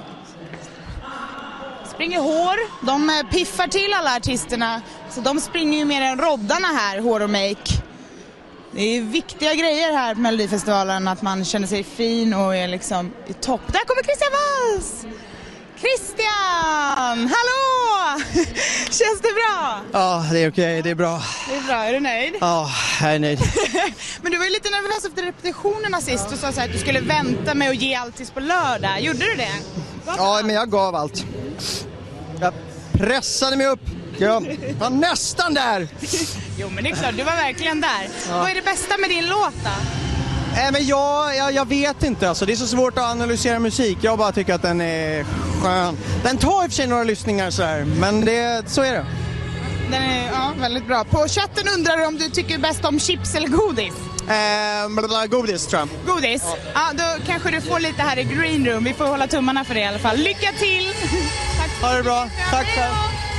Springer hår, de piffar till alla artisterna. Så de springer ju mer än roddarna här, hår och make. Det är viktiga grejer här på Melodifestivalen, att man känner sig fin och är liksom i topp. Där kommer Christian Walls! Christian! Hallå! Känns det bra? Ja, det är okej, det är bra. Det är bra, är du nöjd? Ja, jag är nöjd. Men du var ju lite nervös efter repetitionerna sist. Du sa så här att du skulle vänta med att ge allt tills på lördag. Gjorde du det? Ja, men jag gav allt. Jag pressade mig upp. Jag var nästan där. Jo, men det är klart, du var verkligen där. Ja. Vad är det bästa med din låt då? Äh, men jag, jag, jag vet inte, alltså, det är så svårt att analysera musik. Jag bara tycker att den är skön. Den tar i och för sig några lyssningar så här, men det, så är det. Den är ja, väldigt bra. På chatten undrar du om du tycker bäst om chips eller godis? Eh, godis tror jag. Godis? Ja. Ja, då kanske du får lite här i Green Room. Vi får hålla tummarna för det i alla fall. Lycka till! Tack. Ha det bra. Tack själv.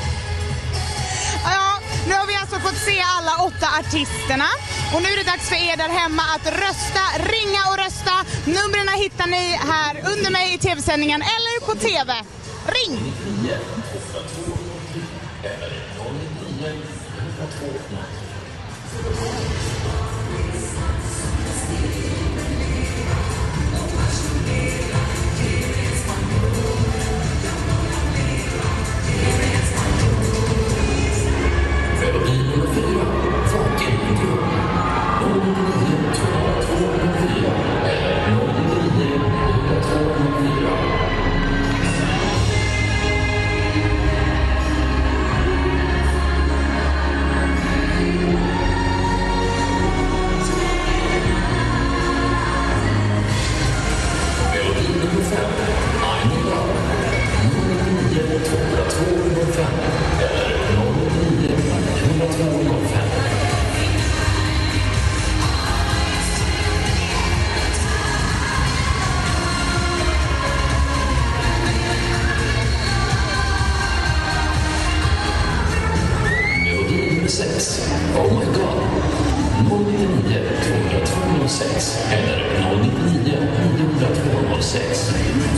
Ja, nu har vi alltså fått se alla åtta artisterna. Och nu är det dags för er där hemma att rösta, ringa och rösta. Numren hittar ni här under mig i tv-sändningen eller på tv. Ring! Oh my god. noll nio två två noll sex eller noll nio nio två noll sex.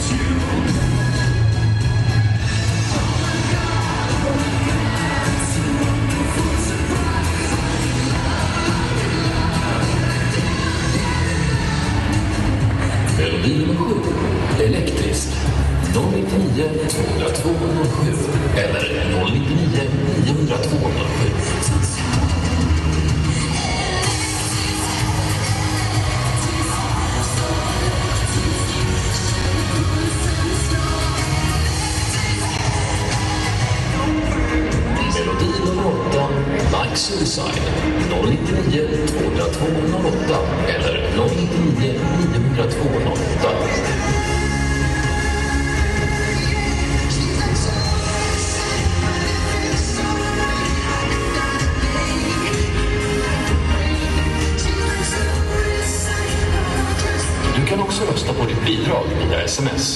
Melodi nummer sju. Elektrisk. noll nio två två noll sju eller noll nio nio två noll sju. Melodi nummer åtta. Like Suicide. noll nio två två noll åtta eller noll nio nio två noll åtta. Du kan också rösta på ditt bidrag via sms.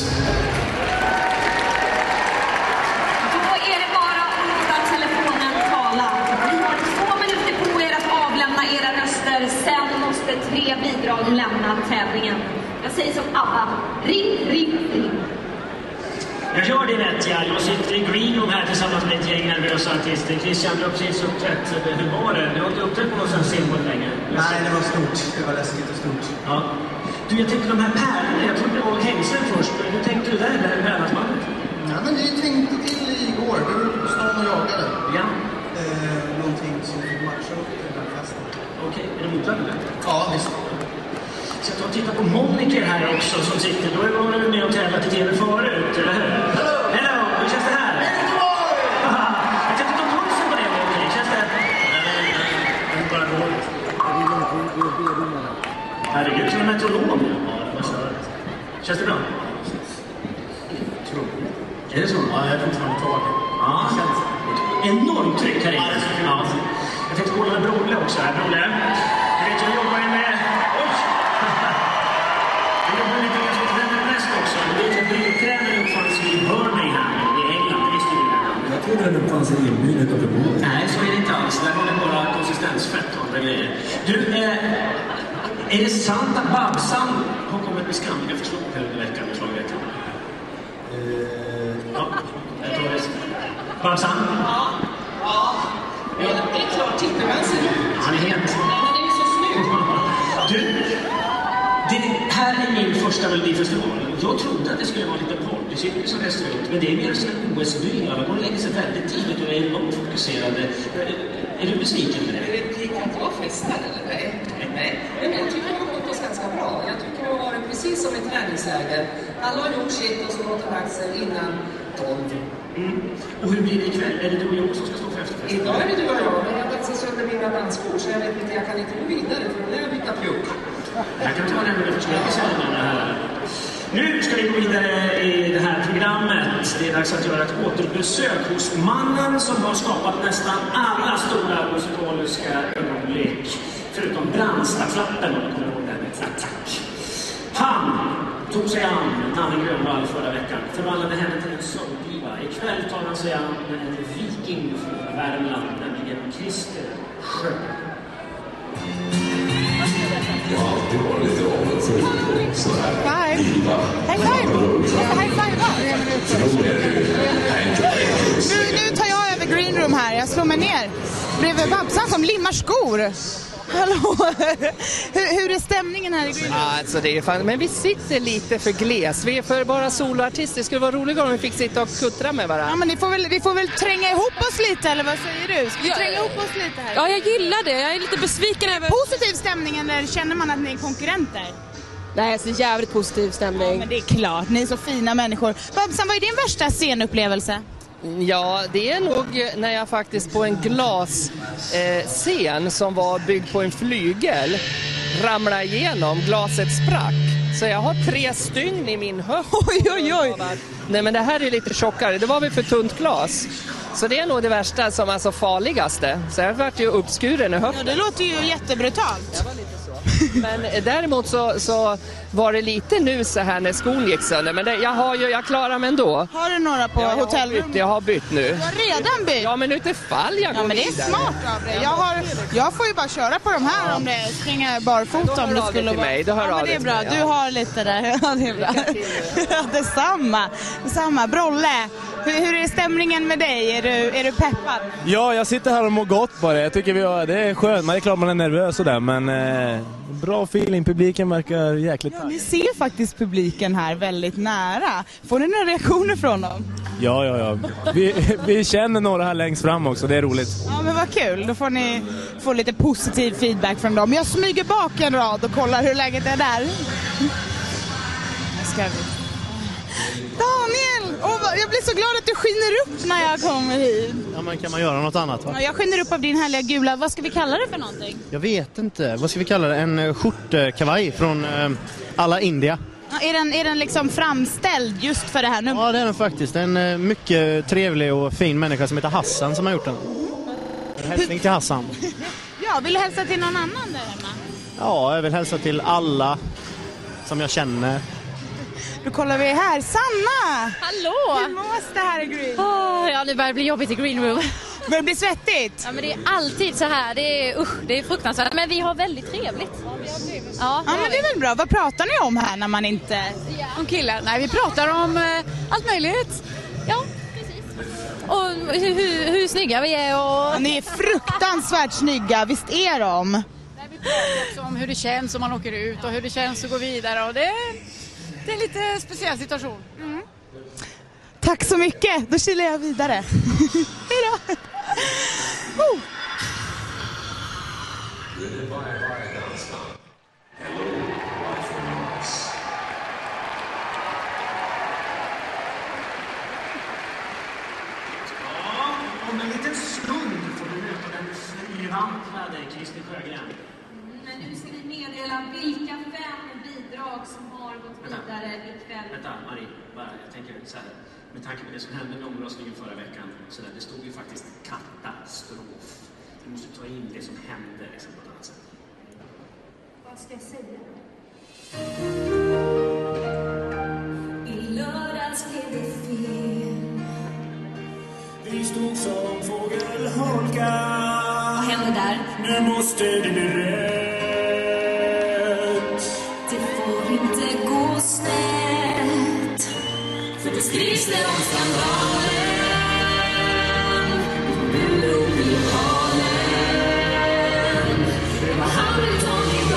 Då är det bara att låta telefonen tala. Ni har två minuter på er att avlämna era röster. Sen måste tre bidrag lämna tävlingen. Jag säger som ABBA. Ring, ring, ring. Jag gör det rätt, ja. Jag sitter i Green Room här tillsammans med ett gäng nervösa artister. Christian, du har precis uppträtt. Hur var det? Du har inte uppträtt på någon sån scen på länge. Nej, det var stort. Det var läskigt och stort. Ja. Du, jag tänkte de här pärlorna. Jag trodde det var hängslen först. Men hur tänkte du där, det här pärlasbandet? Ja, men vi tänkte till igår. Vi var ute på stan och jagade. Ja. Eh, någonting som fick matcha upp den här festen. Okej, okay. Är det mottagande? Ja, visst. Så jag tar och tittar på Monica här också som sitter. Då var du med och tävlat i tv förut, eller hur? Hello! Hello! Hur känns det här? Aha. Jag tänkte ta pulsen på det, okej. Känns det? Nej, bara dåligt. Herregud, som en metronom. Känns det bra? Är det så? Ja, jag är fortfarande tagen. Ja. Enormt tryck här inne. Ja. Jag tänkte kolla med Brolle också här. Brolle, du vet jag jobbar ju med... Oj! den uppfanns i Lillbyn utanför Bo. Nej, så är det inte alls. Där var det bara konsistensfett och andra grejer. Du, eh, är det sant att Babsan har kommit med skamliga förslag här under veckan? Förslag i veckan? Eh, ja, jag tror det. Babsan? Ja. Ja. Ja, det är klart. Titta, men ser ut. Han är helt... Ja, han är ju så snygg. Du, det här är min första Melodifestival. Jag trodde att det skulle vara lite partycirkus som restaurang, men det är mer som en O S-by. Alla går och lägger sig väldigt tidigt och är enormt fokuserade. Är du besviken med det? Är det lika att jag festar, eller? Nej. Nej. Men jag tycker det har gått oss ganska bra. Jag tycker det har varit precis som ett träningsläger. Alla har gjort sitt och så har de lagt sig innan tolv. Mm. Och hur blir det ikväll? Är det du och jag som ska stå för efterfesten? Idag är det du och jag, men jag har dansat sönder mina dansbord så jag vet inte, jag kan inte gå vidare för då är jag byta pjuck. Jag kan ta nämligen försöka säga det här. Nu ska vi gå vidare i det här programmet. Det är dags att göra ett återbesök hos mannen som har skapat nästan alla stora musikaliska ögonblick. Förutom Brandstaflappen, om du kommer ihåg den. Tack, tack. Han tog sig an Nanne Grönvall förra veckan. Förvandlade henne till en sångdiva. Ikväll tar han sig an en viking från Värmland, nämligen Christer Sjö. Jag har alltid varit lite avundsjuk på så här. High five! High five! High five! Nu, nu tar jag över Green Room här. Jag slår mig ner bredvid Babsan som limmar skor. Hallå! hur, hur är stämningen här i Green Room? Ja, alltså det är fan, men vi sitter lite för gles. Vi är för bara soloartister. Det skulle vara roligt om vi fick sitta och kuttra med varandra. Ja, men ni får väl, vi får väl tränga ihop oss lite, eller vad säger du? Ska vi Ja, tränga ihop oss lite här? Ja, jag gillar det. Jag är lite besviken över... Positiv stämning, eller känner man att ni är konkurrenter? Nej, alltså jävligt positiv stämning. Ja, men det är klart. Ni är så fina människor. Babsan, vad är din värsta scenupplevelse? Ja, det är nog när jag faktiskt på en glasscen eh, som var byggd på en flygel ramlade igenom, glaset sprack. Så jag har tre stygn i min höft. Oj, oj, oj. Nej, men det här är lite tjockare. Det var väl för tunt glas. Så det är nog det värsta som alltså farligaste. Så jag vart ju uppskuren i höften. Ja, det låter ju jättebrutalt. Det var lite så. Men däremot så, så var det lite nu så här när skon gick sönder. Men det, jag, har ju, jag klarar mig ändå. Har du några på ja, jag hotellrum? Har bytt, jag har bytt nu. Du har redan bytt? Ja, men utifall jag går Ja, men det är vidare. smart av dig. Jag, har, jag får ju bara köra på de här, ja. Om det springer barfota. Om det skulle vara. Mig. Du hör ja, men det är bra. mig, ja. Du har lite där. Ja, det är bra. Ja, detsamma. Detsamma. Brolle, hur, hur är stämningen med dig? Är du, är du peppad? Ja, jag sitter här och mår gott bara. Jag tycker vi har, det är skönt. Man är klart man är nervös och där, men eh, bra feeling. Publiken verkar jäkligt ja, ni ser faktiskt publiken här väldigt nära. Får ni några reaktioner från dem? Ja, ja, ja. Vi, vi känner några här längst fram också. Det är roligt. Ja, men vad kul. Då får ni få lite positiv feedback från dem. Jag smyger bak en rad och kollar hur läget är där. Ska vi... Daniel! Oh, jag blir så glad att du skiner upp när jag kommer hit. Ja, men kan man göra något annat, va? Ja, jag skiner upp av din härliga gula. Vad ska vi kalla det för någonting? Jag vet inte. Vad ska vi kalla det? En skjortkavaj från eh, alla India. Ja, är, den, är den liksom framställd just för det här numret? Ja, det är den faktiskt. En eh, mycket trevlig och fin människa som heter Hassan som har gjort den. En hälsning till Hassan. Ja, vill du hälsa till någon annan där hemma? Ja, jag vill hälsa till alla som jag känner. Då kollar vi här. Sanna! Hallå! Hur mås det här i Green? Oh, ja, det börjar bli jobbigt i Green Room. Börjar det bli svettigt? Ja, men det är alltid så här. Det är, usch, det är fruktansvärt. Men vi har väldigt trevligt. Ja, ja, men det är väl bra. Vad pratar ni om här när man inte... Ja. Om killar? Nej, vi pratar om eh, allt möjligt. Ja, precis. Och hur, hur, hur snygga vi är och... Ja, ni är fruktansvärt snygga. Visst är de? Nej, vi pratar också om hur det känns om man åker ut och hur det känns att gå vidare. Och det, det är en lite speciell situation. Mm. Tack så mycket. Då kilar jag vidare. Hej då. Oh. Om en liten stund får du möta den fyrvandrade Christer Sjögren. Men nu ska vi meddela vilka fem bidrag som har gått vidare ikväll. Vänta, Marie, bara, jag tänker så här. Med tanke på det som hände med omröstningen förra veckan, så där, det stod ju faktiskt katastrof. Vi måste ta in det som hände liksom, på ett annat sätt. Vad ska jag säga? I lördags blev det fel. Vi stod som fågelholka. Vad hände där? Nu måste det bli rätt. Det får inte gå snett. För det skrivs det om skandalen. Buro i halen. Det var Hamilton i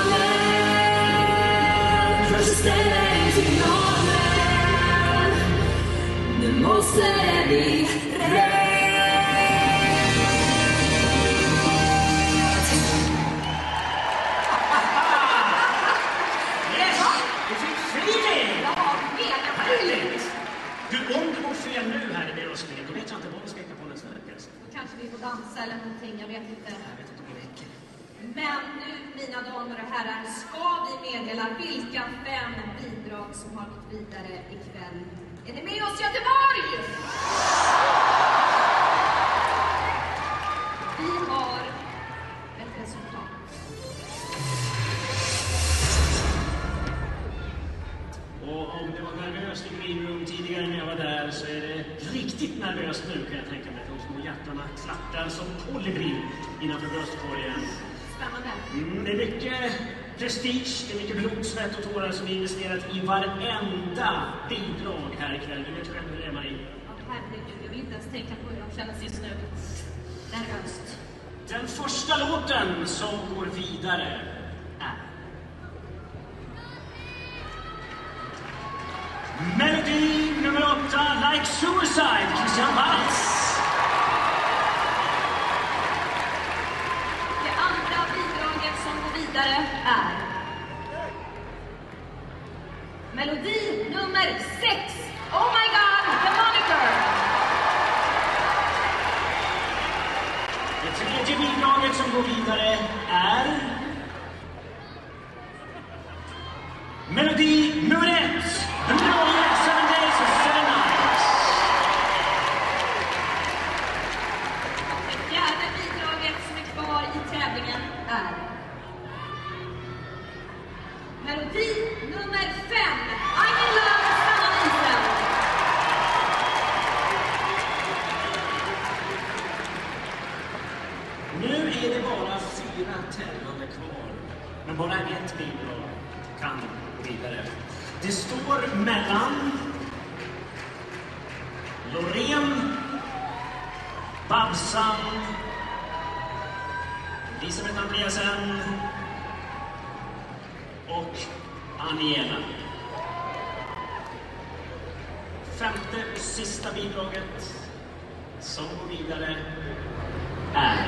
dalen. Först ställer in signalen. Nu måste det bli rätt. Du, om det går fel nu här i Berosvingen, då vet jag inte vad du ska hitta på nästa vecka. Kanske vi får dansa eller någonting, jag vet inte. Jag vet inte om det räcker. Men nu, mina damer och herrar, ska vi meddela vilka fem bidrag som har gått vidare ikväll. Är ni med oss, Göteborg? Vi har ett resultat. Och om det var nervöst i Green Room tidigare när jag var där, så är det riktigt nervöst nu, kan jag tänka mig. De små hjärtarna klappar som kolibrin innanför bröstkorgen. Spännande. Mm, det är mycket prestige, det är mycket blod, svett och tårar som är investerat i varenda bidrag här ikväll. Du vet själv hur det är, Marie. Ja, herregud, jag vill inte ens tänka på hur de känner sig just nu. Nervöst. Den första låten som går vidare är melodi nummer åtta, Like Suicide, Christian Waltz. Det andra bidraget som går vidare är melodi nummer sex, Oh My God, The Moniker. Det tredje bidraget som går vidare är melodi nummer ett, The Gloria, Seven Days and Seven Nights. Det fjärde bidraget som är kvar i tävlingen är melodi nummer fem, I'm in love, Sanna Nielsen. Nu är det bara fyra tävlande kvar, men bara ett bidrag kan gå vidare. Det står mellan Loreen, Babsan, Elisabeth Andreasen och Aniela. Femte och sista bidraget som går vidare är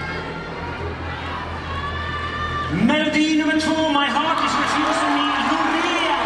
melodi nummer två, My Heart Is Refusing Me, Loreen.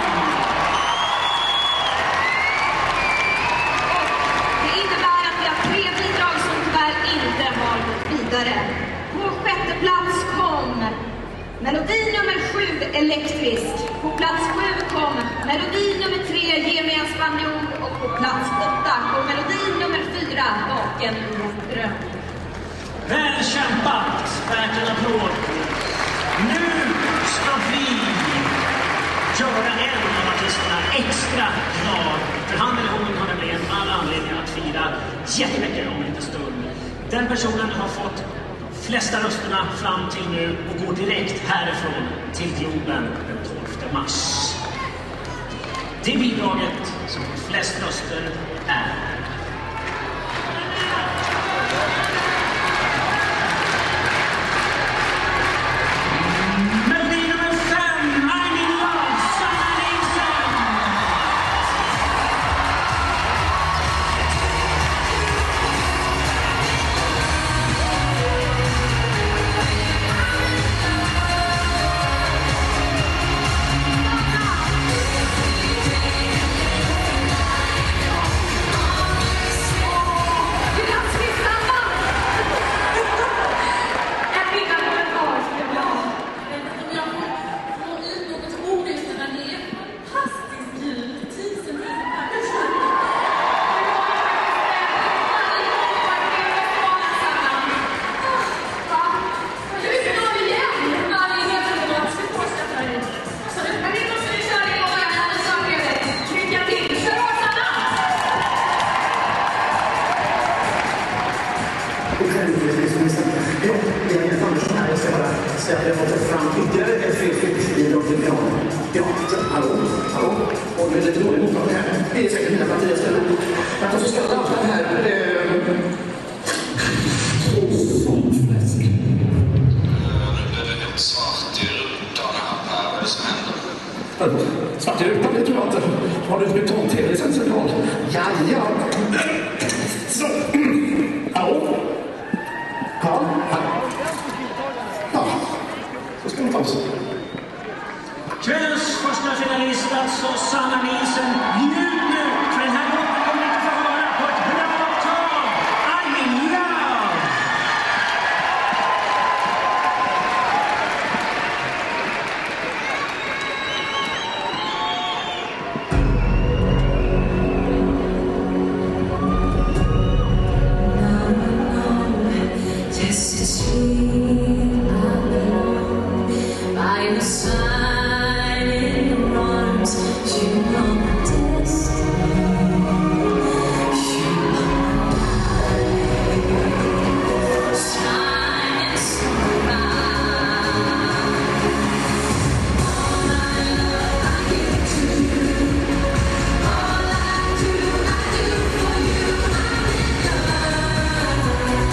Det innebär att vi har tre bidrag som tyvärr inte har gått vidare. På sjätte plats kom melodi nummer sju, Elektrisk. På plats sju kom melodi nummer tre, Ge mig en spanjor. Och på plats åtta kom melodi nummer fyra, Vaken i en dröm. Väl kämpat, värt en applåd. Nu ska vi göra en av artisterna extra glad. För han eller hon har nämligen all anledning att fira jättemycket om en liten stund. Den personen har fått de flesta rösterna fram till nu och går direkt härifrån till Globen den tolfte mars. Det bidraget som får flest röster är melodi nummer fem, I'm in love, Sanna Nielsen. säga att vi har fått fram ytterligare ett fredsskikt i Rotterdam. Ja, hallå, hallå. Och det är lite dåligt mottagning här. Det är säkert mina partier ställer upp. Men så ska jag ta den här. Svart i rutan här, Per. Vad är det som händer? Svart i rutan, det tror jag inte. Har du ett betong-tv-licens eller vad? Ja, ja. Så. Hallå? Ja, ja. Så ska vi ta oss. Kvällens första finalist, alltså Sanna Nilsson. Njut nu, för den här låten kommer inte få höra på ett bra tag. I'm in love! Just to see I belong by your side in your arms. You know my destiny. You know my shining sunrise. All my love I give to you. All I do, I do for you. I'm in love.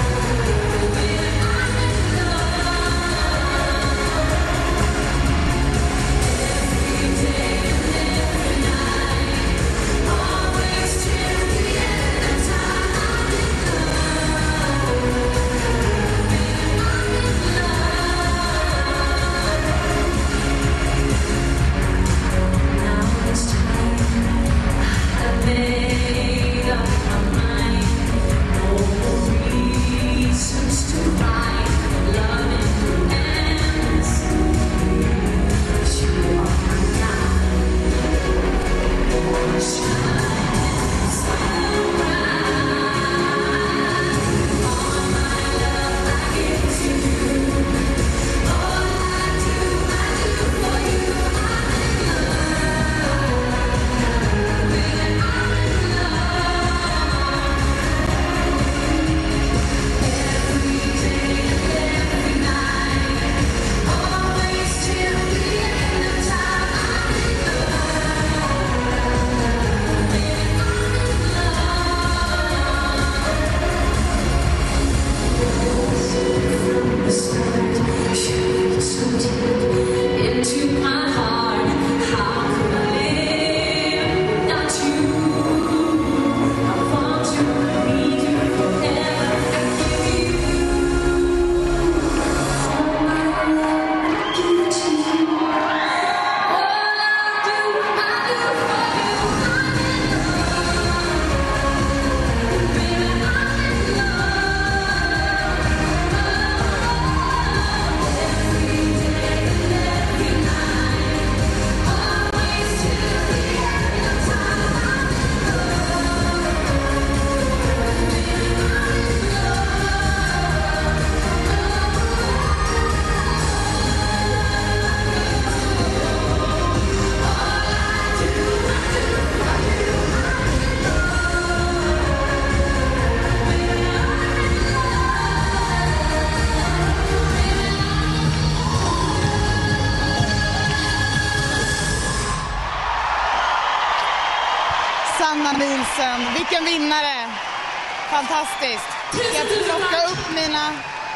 Sanna Nilsson, vilken vinnare! Fantastiskt! Jag ska plocka upp mina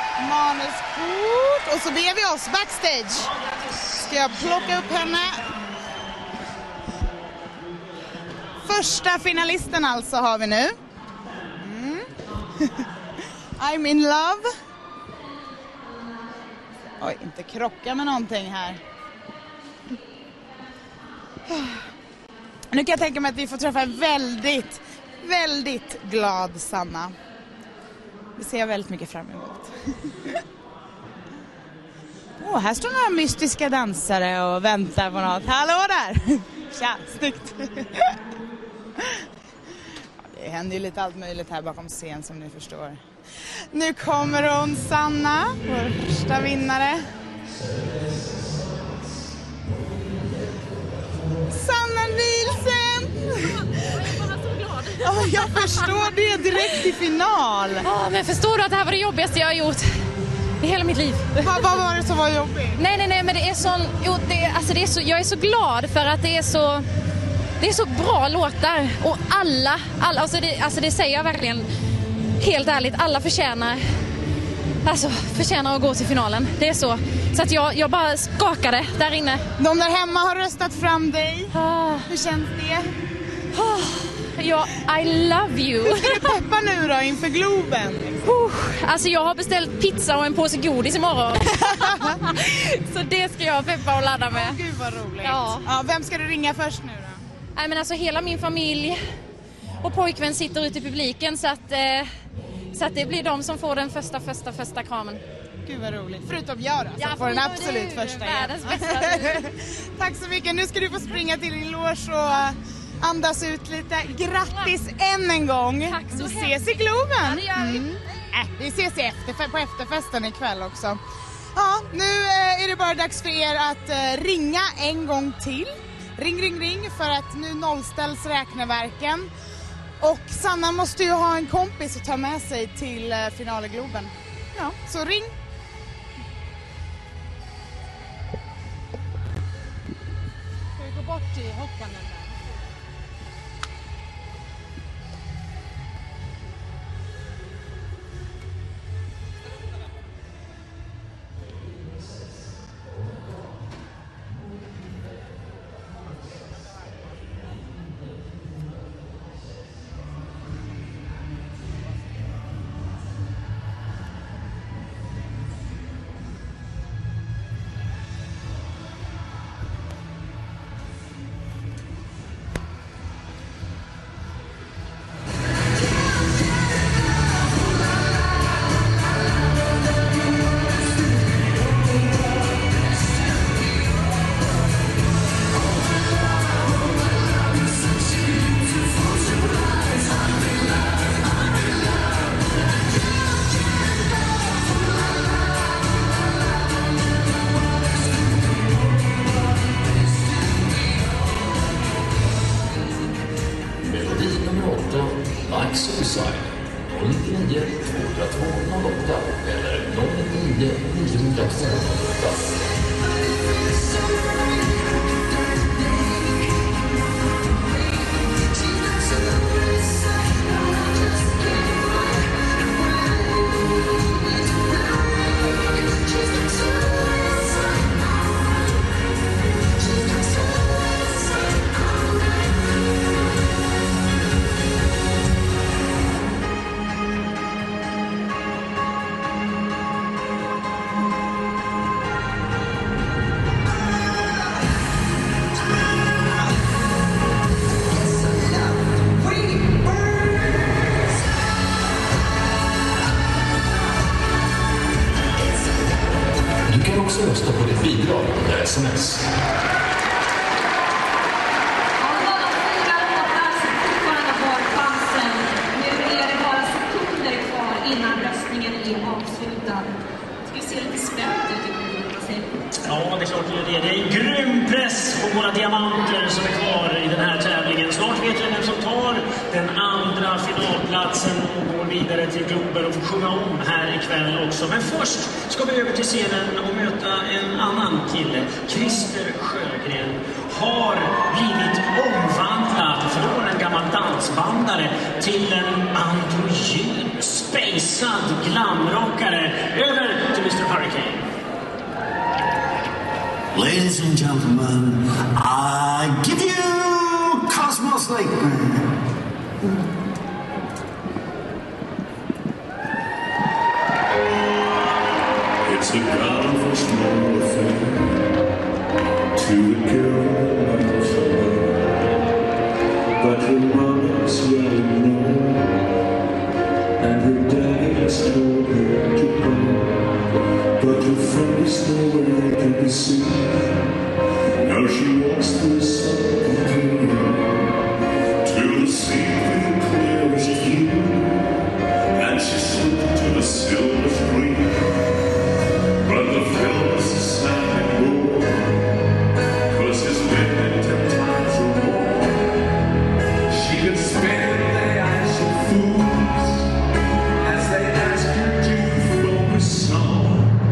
manuskort och så ber vi oss backstage. Ska jag plocka upp henne? Första finalisten alltså har vi nu. Mm. I'm in love. Oj, inte krocka med någonting här. Nu kan jag tänka mig att vi får träffa en väldigt, väldigt glad Sanna. Det ser jag väldigt mycket fram emot. Åh, oh, här står några mystiska dansare och väntar på något. Hallå där! Tja, snyggt. Det händer ju lite allt möjligt här bakom scen som ni förstår. Nu kommer hon, Sanna, vår första vinnare. Sanna Nilsson! Jag var så glad. Ja, jag förstår det direkt i final. Ja, men förstår du att det här var det jobbigaste jag har gjort? i hela mitt liv. Vad, vad var det som var jobbigt? Nej, nej, nej, men det är sån... Jo, det, alltså det är så, jag är så glad för att det är så... Det är så bra låtar. Och alla, alla alltså, det, alltså det säger jag verkligen helt ärligt, alla förtjänar... Alltså, förtjänar att gå till finalen. Det är så. Så att jag, jag bara skakade där inne. De där hemma har röstat fram dig. Ah. Hur känns det? Ah. Ja, I love you. Hur ska du peppa nu då inför Globen? Uh, alltså jag har beställt pizza och en påse godis imorgon. Så det ska jag peppa och ladda med. Oh, gud vad roligt. Ja. Ja, vem ska du ringa först nu då? Nej, men alltså hela min familj och pojkvän sitter ute i publiken så att, eh, så att det blir de som får den första, första, första kramen. Gud vad roligt. Förutom jag då, ja, som får den absolut du, första. Världens bästa. Tack så mycket. Nu ska du få springa till din loge och andas ut lite. Grattis än en gång. Tack så vi ses i Globen. Ja, det gör vi. Mm. Äh, vi ses i efter, på efterfesten ikväll också. Ja, nu eh, är det bara dags för er att eh, ringa en gång till. Ring, ring, ring för att nu nollställs räkneverken. Och Sanna måste ju ha en kompis att ta med sig till eh, final i Globen. Ja, så ring. Ska vi gå bort till hockanden där? Rösta på ditt bidrag med sms. Ja, det är klart det är det. Det är en grym press på våra diamanter som är kvar i den här tävlingen. Snart vet vi vem som tar den andra finalplatsen och går vidare till Globen och får sjunga om här ikväll också. Men först ska vi över till scenen och möta en annan kille. Christer Sjögren har blivit omvandlad från en gammal dansbandare till en androgyn, spacad glamrockare. Över till mister Hurricane. Ladies and gentlemen, I give you Cosmos Lakeman. It's a God small affair to a girl like but her mama's well known, and her daddy has told her to go, but her friends nowhere they can be seen. Now she walks through the sun to the sea with the clearest view, and she slipped to the silver screen. But the film is a sad and more, 'cause his lived ten times or more. She could spend the eyes of fools as they ask her to from her song.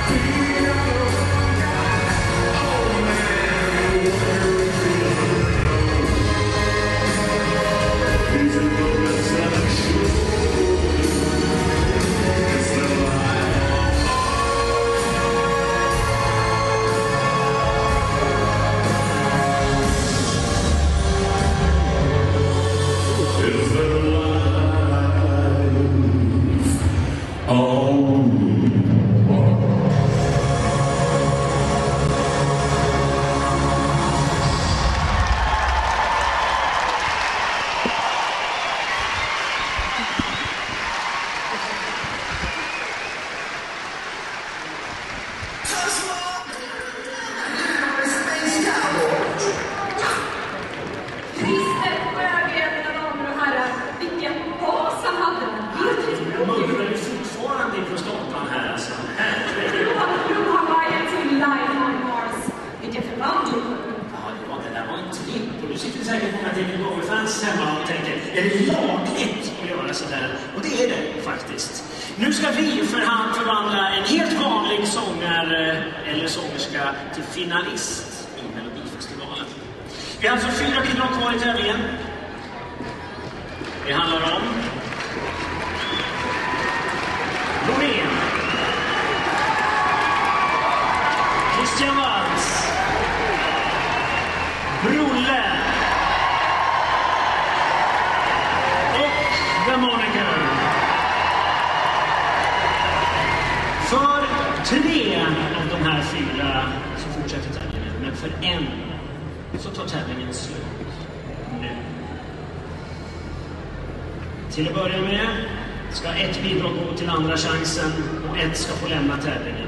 Till att börja med ska ett bidrag gå till andra chansen och ett ska få lämna tävlingen.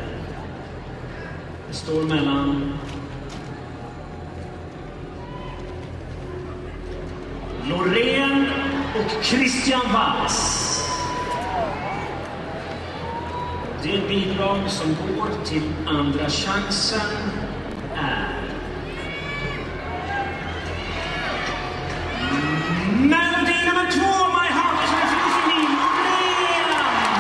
Det står mellan Loreen och Christian Waltz. Det bidrag som går till andra chansen är melodi nummer två, My Heart is Refusing Me, Loreen!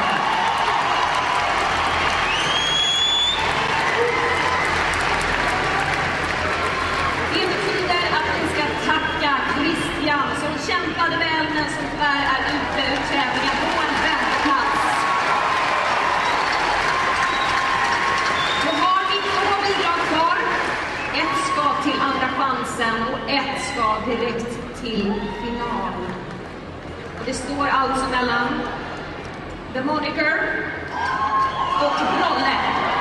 Det betyder att vi ska tacka Christian som kämpade väl men som tyvärr är ute ur tävlingen på en vändplats. Då har vi två bidrag kvar. Ett ska till andra chansen och ett ska direkt till final. Och det står alltså mellan The Moniker och Brolle.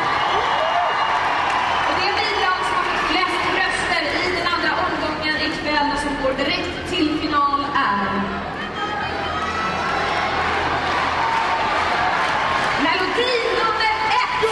Och det bidrag som har fått flest röster i den andra omgången ikväll som går direkt till final är melodi nummer ett.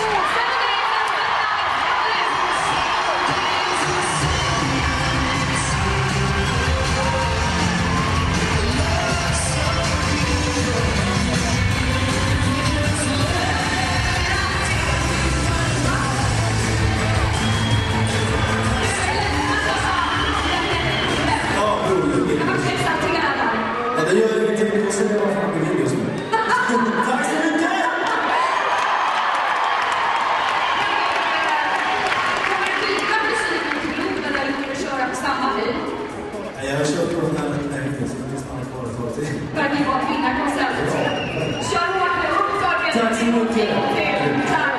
Ja, det gör ingenting. Då ser jag vad fan du vill just nu. Tack så mycket! Jag har kört på den här länge, så det stannar kvar ett tag till. Verkligen vara vinnarkoncept. Kör hårt med upptaget. Tack så mycket. Tack.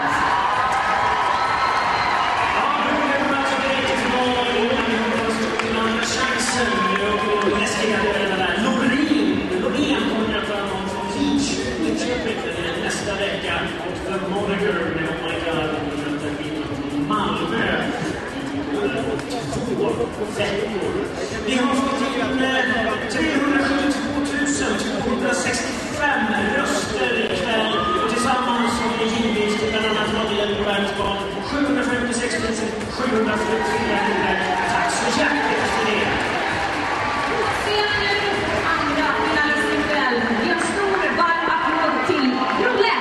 Loreen kommer att vara någon från Linköping nästa vecka och The Moniker med Oh My God från Malmö två veckor. Vi har fått in trehundrasjuttiotvå tusen tvåhundrasextiofem röster ikväll och tillsammans har vi givit till bland annat Madeleine på världsbanan på sjuhundrafemtiosex tusen sjuhundrafyrtiofyra kronor. Tack så hjärtligt för det! Vi har stor varm applåd till Brolle.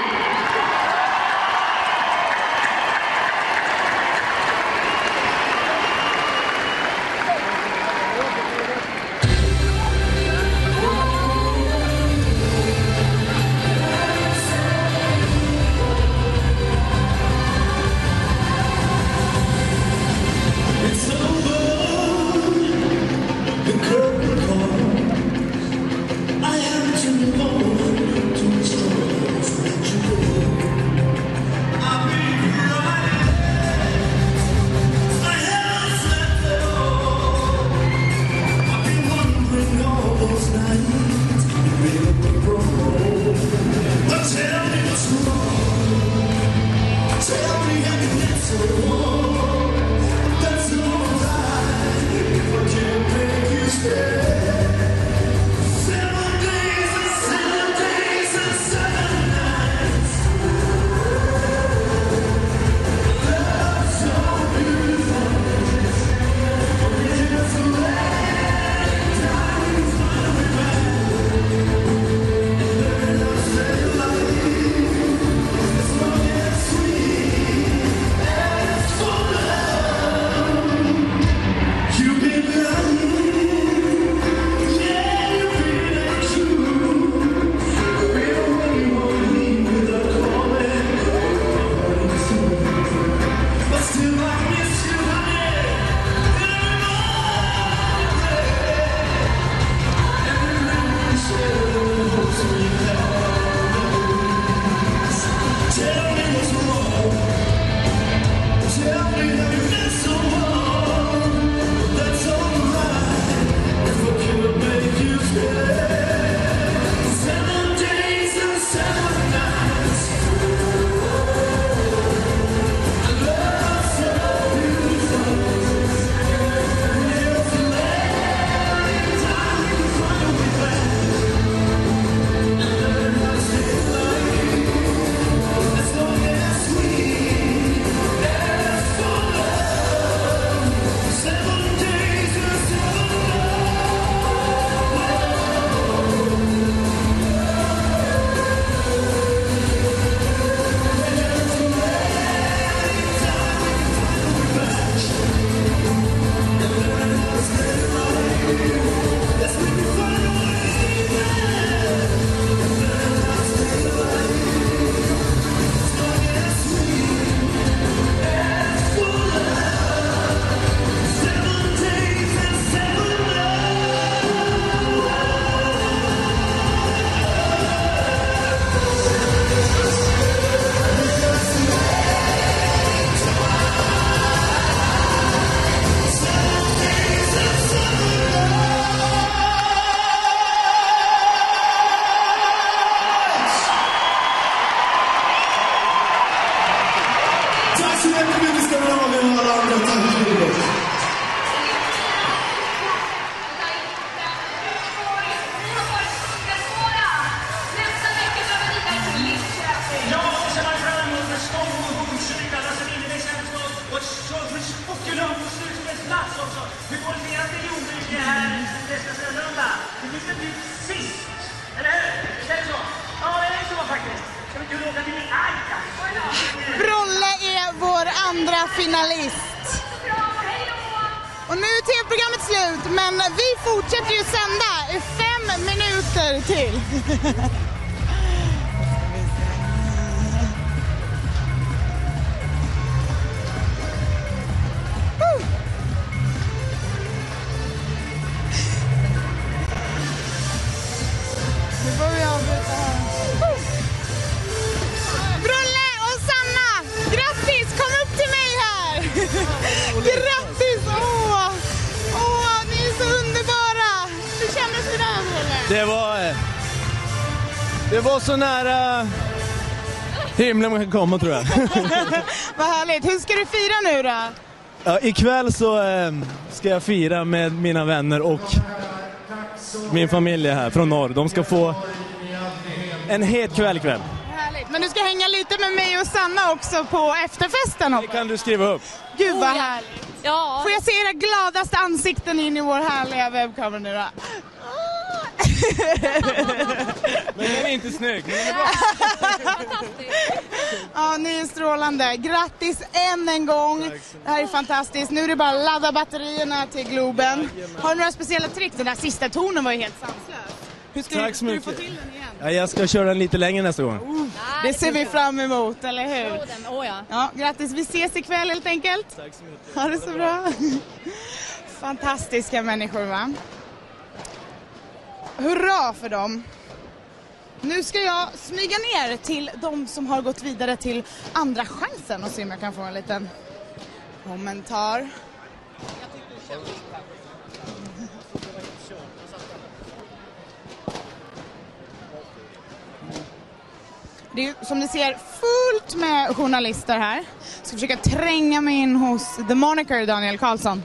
Brolle är vår andra finalist. Och nu är tv-programmet slut, men vi fortsätter ju sända i fem minuter till. Nu får vi avbryta här. Brolle och Sanna, grattis! Kom upp till mig här! Grattis! Åh, åh, ni är så underbara! Hur kändes det där, Brolle? Det var... Det var så nära himlen man kan komma, tror jag. Vad härligt. Hur ska du fira nu då? Ja, ikväll så eh, ska jag fira med mina vänner och min familj här från norr. De ska få en het kväll ikväll. Härligt. Men du ska hänga lite med mig och Sanna också på efterfesten. Det kan du skriva upp. Gud vad härligt. Ja. Får jag se era gladaste ansikten in i vår härliga webbkamera nu då? Men den är inte snygg. Men den är bra. Ja, ni är strålande. Grattis än en gång. Det här är fantastiskt. Nu är det bara att ladda batterierna till Globen. Har du några speciella trick? Den där sista tonen var ju helt sanslös. Hur ska, Tack du, så ska du mycket. få till den igen? Ja, jag ska köra den lite längre nästa gång. Uh, det ser vi fram emot, eller hur? Oh, ja. Ja, grattis. Vi ses ikväll helt enkelt. Tack så mycket. Ha det så bra. Fantastiska människor, va? Hurra för dem. Nu ska jag smyga ner till de som har gått vidare till andra chansen och se om jag kan få en liten kommentar. Det är som ni ser fullt med journalister här. Jag ska försöka tränga mig in hos The Moniker, Daniel Karlsson.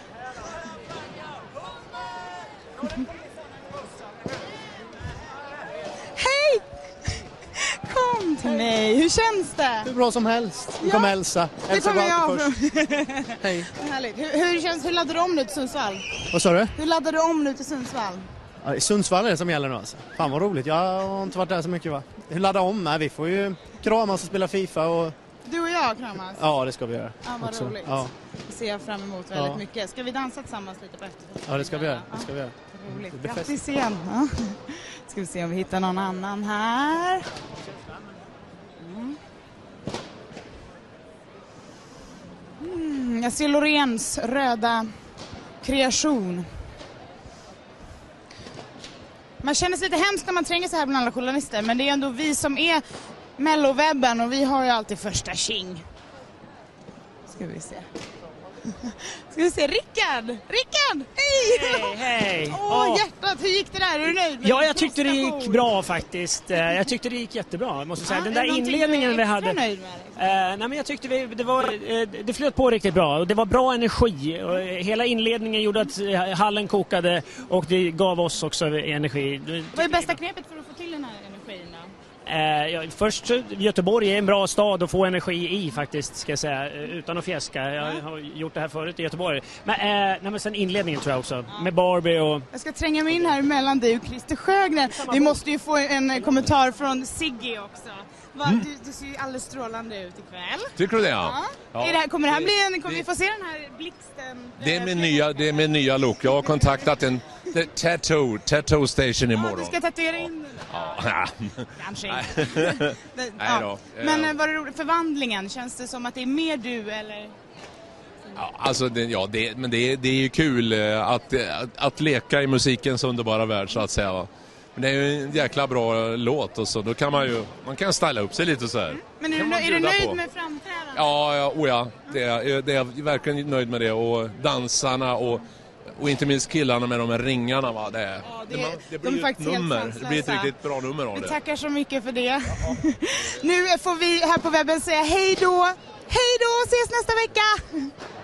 Hej! Kom till mig, hur känns det? Hur bra som helst. Du Ja, kommer hälsa. Det Hälsa kommer jag. Walter först. Hej. Härligt. Hur, hur känns, hur laddar du om nu till Sundsvall? Vad sa du? Hur laddar du om nu till Sundsvall? Ja, i Sundsvall är det som gäller nu alltså. Fan vad roligt, jag har inte varit där så mycket va. Hur ladda om? Nej, vi får ju kramas och spela FIFA och... Du och jag kramas? Ja, det ska vi göra. Ja, vad också. roligt. Ja. Det ser jag fram emot väldigt Ja. mycket. Ska vi dansa tillsammans lite på efterfesten? Ja, det ska vi göra. Det ska vi göra. Roligt. Det blir fest. Grattis igen. Ja. Ska vi se om vi hittar någon annan här. Mm. Mm, jag ser Loreens röda kreation. Man känner sig lite hemskt när man tränger så här bland alla journalister, men det är ändå vi som är Mellovebben och vi har ju alltid första tjing. Ska vi se. Ska vi se, Rickard! Rickard! Hej! Hej, hej! Åh, Ja. hjärtat, hur gick det där? Är du nöjd med Ja, din jag tyckte det gick prestation? bra faktiskt. Eh, Jag tyckte det gick jättebra, måste jag säga. Ja, Den är det där någonting inledningen du är vi extra hade... nöjd med, Eh, nej, men jag tyckte vi, det, var, eh, det flöt på riktigt bra och det var bra energi. Och, eh, hela inledningen gjorde att eh, hallen kokade och det gav oss också energi. Vad är bästa knepet för att få till den här energin då? Eh, ja, först, Göteborg är en bra stad att få energi i faktiskt, ska jag säga, eh, utan att fjäska. Jag har gjort det här förut i Göteborg. Men, eh, nej, men sen inledningen tror jag också, med Barbie och... Jag ska tränga mig in här mellan dig och Christer Sjögren. Vi måste ju få en kommentar från Sigge också. Va, Mm. du, du ser ju alldeles strålande ut ikväll. Tycker du det? Ja. Ja. Är det här, kommer det här bli en... Kommer vi få se den här blixten? Det är min nya, det är min nya look. Jag har kontaktat en the tattoo, tattoo station imorgon. Du ska tatuera in den? Ja. Kanske Nej. inte. Det- Nej då. Men eh, var det roligt? Förvandlingen, känns det som att det är mer du eller? Ja, alltså det, ja, det, men det är, det är ju kul eh, att, att, att leka i musikens underbara värld så att säga. Va? Men det är ju en jäkla bra låt och så då kan man ju, man kan styla upp sig lite så här. Men är du, Kan man är du bjuda nöjd på. med framträdandet? Ja, ja, oh ja. Det är, det är jag verkligen nöjd med det och dansarna och, och inte minst killarna med de här ringarna va. Det, är, det- det, man, det de blir är ju ett faktiskt helt nummer. Det blir ett sanslösa. riktigt bra nummer av Vi det. tackar så mycket för det. Nu får vi här på webben säga hej då. Hej då, ses nästa vecka!